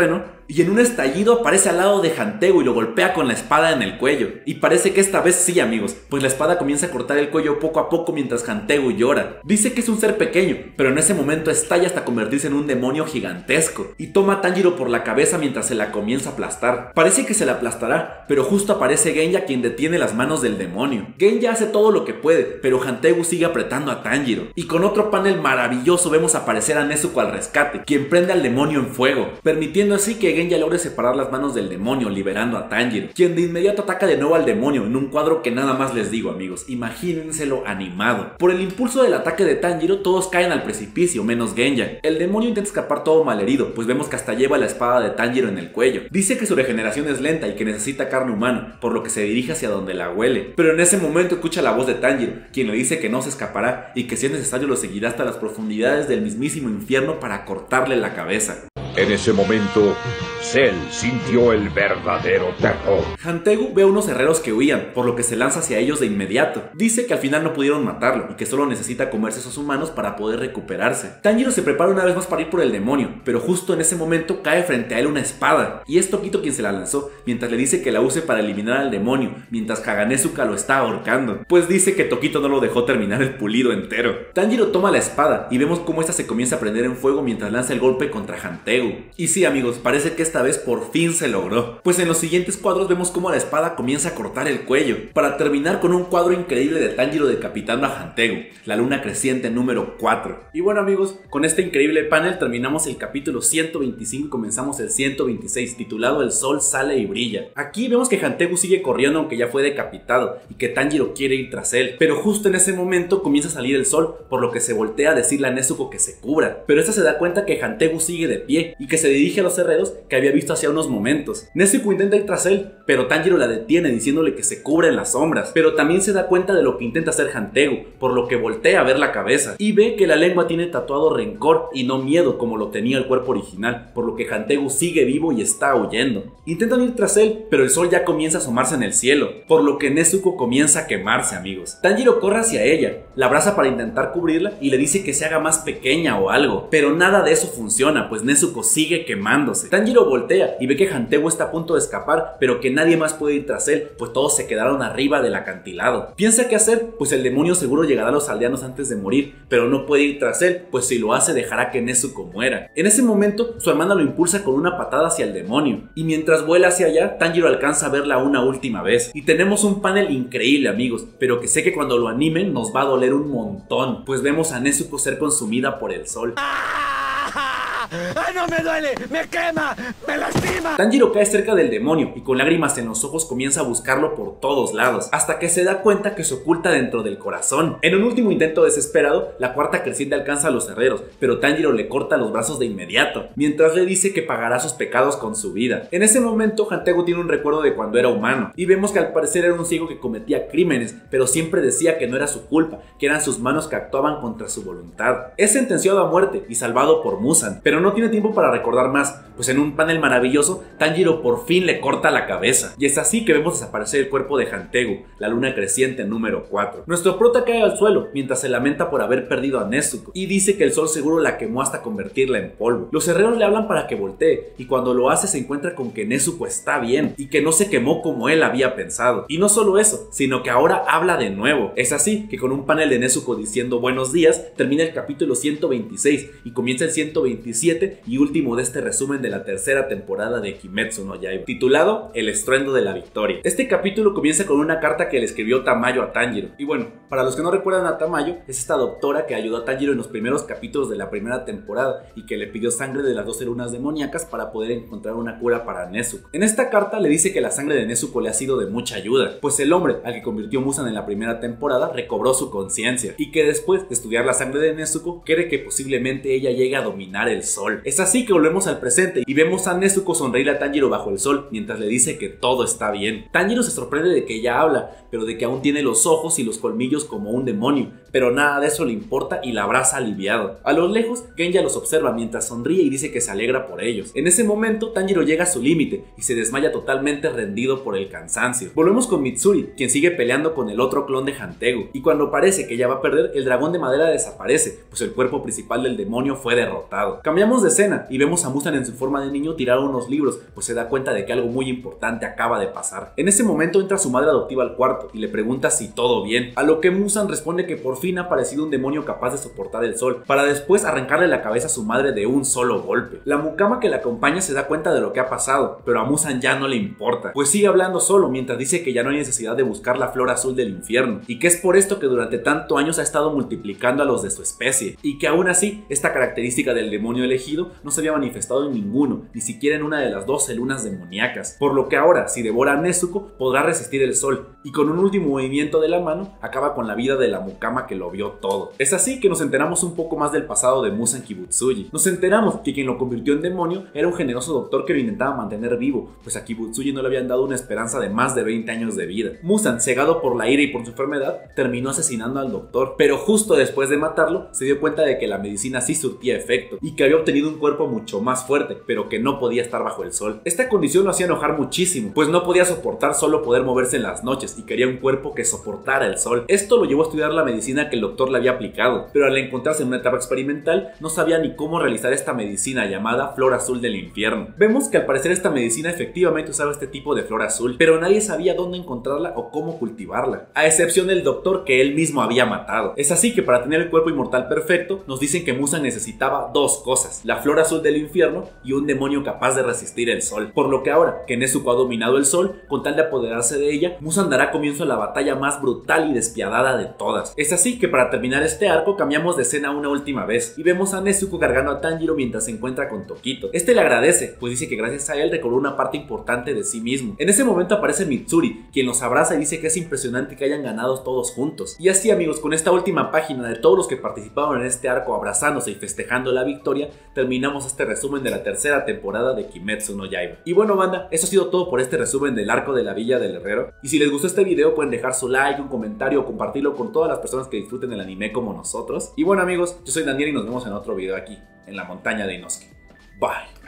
y en un estallido aparece al lado de Hantegu y lo golpea con la espada en el cuello. Y parece que esta vez sí, amigos, pues la espada comienza a cortar el cuello poco a poco mientras Hantegu llora. Dice que es un ser pequeño, pero en ese momento estalla hasta convertirse en un demonio gigantesco y toma a Tanjiro por la cabeza mientras se la comienza a aplastar. Parece que se la aplastará, pero justo aparece Genya, quien detiene las manos del demonio. Genya hace todo lo que puede, pero Hantegu sigue apretando a Tanjiro. Y con otro panel maravilloso vemos aparecer a Nezuko al rescate, quien prende al demonio en fuego, permitiendo así que Genya logre separar las manos del demonio, liberando a Tanjiro, quien de inmediato ataca de nuevo al demonio en un cuadro que nada más les digo, amigos, imagínenselo animado. Por el impulso del ataque de Tanjiro, todos caen al precipicio, menos Genya. El demonio intenta escapar todo malherido, pues vemos que hasta lleva la espada de Tanjiro en el cuello. Dice que su regeneración es lenta y que necesita carne humana, por lo que se dirige hacia donde la huele. Pero en ese momento escucha la voz de Tanjiro, quien le dice que no se escapará y que si es necesario lo seguirá hasta las profundidades del mismísimo infierno para cortarle la cabeza. En ese momento, Cell sintió el verdadero terror. Hantegu ve a unos herreros que huían, por lo que se lanza hacia ellos de inmediato. Dice que al final no pudieron matarlo y que solo necesita comerse a esos humanos para poder recuperarse. Tanjiro se prepara una vez más para ir por el demonio, pero justo en ese momento cae frente a él una espada, y es Tokito quien se la lanzó, mientras le dice que la use para eliminar al demonio, mientras Kaganezuka lo está ahorcando, pues dice que Tokito no lo dejó terminar el pulido entero. Tanjiro toma la espada y vemos cómo esta se comienza a prender en fuego mientras lanza el golpe contra Hantegu. Y sí, amigos, parece que esta vez por fin se logró, pues en los siguientes cuadros vemos cómo la espada comienza a cortar el cuello, para terminar con un cuadro increíble de Tanjiro decapitando a Hantegu, la luna creciente número cuatro. Y bueno, amigos, con este increíble panel terminamos el capítulo ciento veinticinco y comenzamos el ciento veintiséis, titulado El sol sale y brilla. Aquí vemos que Hantegu sigue corriendo aunque ya fue decapitado y que Tanjiro quiere ir tras él, pero justo en ese momento comienza a salir el sol, por lo que se voltea a decirle a Nezuko que se cubra, pero esta se da cuenta que Hantegu sigue de pie y que se dirige a los herreros que había visto hace unos momentos. Nezuko intenta ir tras él, pero Tanjiro la detiene diciéndole que se cubra en las sombras, pero también se da cuenta de lo que intenta hacer Hantegu, por lo que voltea a ver la cabeza y ve que la lengua tiene tatuado rencor y no miedo como lo tenía el cuerpo original, por lo que Hantegu sigue vivo y está huyendo. Intentan ir tras él, pero el sol ya comienza a asomarse en el cielo, por lo que Nezuko comienza a quemarse, amigos. Tanjiro corre hacia ella, la abraza para intentar cubrirla y le dice que se haga más pequeña o algo, pero nada de eso funciona, pues Nezuko sigue quemándose. Tanjiro voltea y ve que Hantegu está a punto de escapar, pero que nadie más puede ir tras él, pues todos se quedaron arriba del acantilado. Piensa qué hacer, pues el demonio seguro llegará a los aldeanos antes de morir, pero no puede ir tras él, pues si lo hace dejará que Nezuko muera. En ese momento, su hermana lo impulsa con una patada hacia el demonio, y mientras vuela hacia allá, Tanjiro alcanza a verla una última vez. Y tenemos un panel increíble, amigos, pero que sé que cuando lo animen nos va a doler un montón, pues vemos a Nezuko ser consumida por el sol. ¡Ay, no me duele! ¡Me quema! ¡Me lastima! Tanjiro cae cerca del demonio y con lágrimas en los ojos comienza a buscarlo por todos lados, hasta que se da cuenta que se oculta dentro del corazón. En un último intento desesperado, la cuarta creciente alcanza a los herreros, pero Tanjiro le corta los brazos de inmediato, mientras le dice que pagará sus pecados con su vida. En ese momento, Hantegu tiene un recuerdo de cuando era humano, y vemos que al parecer era un ciego que cometía crímenes, pero siempre decía que no era su culpa, que eran sus manos que actuaban contra su voluntad. Es sentenciado a muerte y salvado por Muzan, pero no tiene tiempo para recordar más, pues en un panel maravilloso, Tanjiro por fin le corta la cabeza, y es así que vemos desaparecer el cuerpo de Hantegu, la luna creciente número cuatro. Nuestro prota cae al suelo, mientras se lamenta por haber perdido a Nezuko, y dice que el sol seguro la quemó hasta convertirla en polvo. Los herreros le hablan para que voltee, y cuando lo hace se encuentra con que Nezuko está bien, y que no se quemó como él había pensado. Y no solo eso, sino que ahora habla de nuevo. Es así que con un panel de Nezuko diciendo buenos días, termina el capítulo ciento veintiséis, y comienza el ciento veintisiete y último de este resumen de la tercera temporada de Kimetsu no Yaiba, titulado El estruendo de la victoria. Este capítulo comienza con una carta que le escribió Tamayo a Tanjiro, y bueno, para los que no recuerdan a Tamayo, es esta doctora que ayudó a Tanjiro en los primeros capítulos de la primera temporada y que le pidió sangre de las doce lunas demoníacas para poder encontrar una cura para Nezuko. En esta carta le dice que la sangre de Nezuko le ha sido de mucha ayuda, pues el hombre al que convirtió Muzan en la primera temporada recobró su conciencia, y que después de estudiar la sangre de Nezuko cree que posiblemente ella llegue a dominar el sol. Es así que volvemos al presente y vemos a Nezuko sonreír a Tanjiro bajo el sol mientras le dice que todo está bien. Tanjiro se sorprende de que ella habla, pero de que aún tiene los ojos y los colmillos como un demonio, pero nada de eso le importa y la abraza aliviado. A lo lejos, Genya los observa mientras sonríe y dice que se alegra por ellos. En ese momento, Tanjiro llega a su límite y se desmaya totalmente rendido por el cansancio. Volvemos con Mitsuri, quien sigue peleando con el otro clon de Hantegu, y cuando parece que ya va a perder, el dragón de madera desaparece, pues el cuerpo principal del demonio fue derrotado. Cambiamos Cambiamos de escena y vemos a Muzan en su forma de niño tirar unos libros, pues se da cuenta de que algo muy importante acaba de pasar. En ese momento entra su madre adoptiva al cuarto y le pregunta si todo bien, a lo que Muzan responde que por fin ha aparecido un demonio capaz de soportar el sol, para después arrancarle la cabeza a su madre de un solo golpe. La mucama que la acompaña se da cuenta de lo que ha pasado, pero a Muzan ya no le importa, pues sigue hablando solo mientras dice que ya no hay necesidad de buscar la flor azul del infierno, y que es por esto que durante tantos años ha estado multiplicando a los de su especie, y que aún así esta característica del demonio elegido no se había manifestado en ninguno, ni siquiera en una de las doce lunas demoníacas, por lo que ahora si devora a Nezuko podrá resistir el sol, y con un último movimiento de la mano acaba con la vida de la mucama que lo vio todo. Es así que nos enteramos un poco más del pasado de Muzan Kibutsuji. Nos enteramos que quien lo convirtió en demonio era un generoso doctor que lo intentaba mantener vivo, pues a Kibutsuji no le habían dado una esperanza de más de veinte años de vida. Muzan, cegado por la ira y por su enfermedad, terminó asesinando al doctor, pero justo después de matarlo se dio cuenta de que la medicina sí surtía efecto y que había obtenido un cuerpo mucho más fuerte, pero que no podía estar bajo el sol. Esta condición lo hacía enojar muchísimo, pues no podía soportar solo poder moverse en las noches y quería un cuerpo que soportara el sol. Esto lo llevó a estudiar la medicina que el doctor le había aplicado, pero al encontrarse en una etapa experimental no sabía ni cómo realizar esta medicina llamada flor azul del infierno. Vemos que al parecer esta medicina efectivamente usaba este tipo de flor azul, pero nadie sabía dónde encontrarla o cómo cultivarla, a excepción del doctor que él mismo había matado. Es así que para tener el cuerpo inmortal perfecto nos dicen que Muzan necesitaba dos cosas: la flor azul del infierno y un demonio capaz de resistir el sol, por lo que ahora que Nezuko ha dominado el sol, con tal de apoderarse de ella, Muzan dará comienzo a la batalla más brutal y despiadada de todas. Es así que para terminar este arco cambiamos de escena una última vez y vemos a Nezuko cargando a Tanjiro mientras se encuentra con Tokito. Este le agradece, pues dice que gracias a él recobró una parte importante de sí mismo. En ese momento aparece Mitsuri, quien los abraza y dice que es impresionante que hayan ganado todos juntos. Y así, amigos, con esta última página de todos los que participaron en este arco abrazándose y festejando la victoria, terminamos este resumen de la tercera temporada de Kimetsu no Yaiba. Y bueno, banda, eso ha sido todo por este resumen del arco de la Villa del Herrero. Y si les gustó este video pueden dejar su like, un comentario o compartirlo con todas las personas que disfruten el anime como nosotros. Y bueno, amigos, yo soy Daniel y nos vemos en otro video aquí, en la montaña de Inosuke. Bye.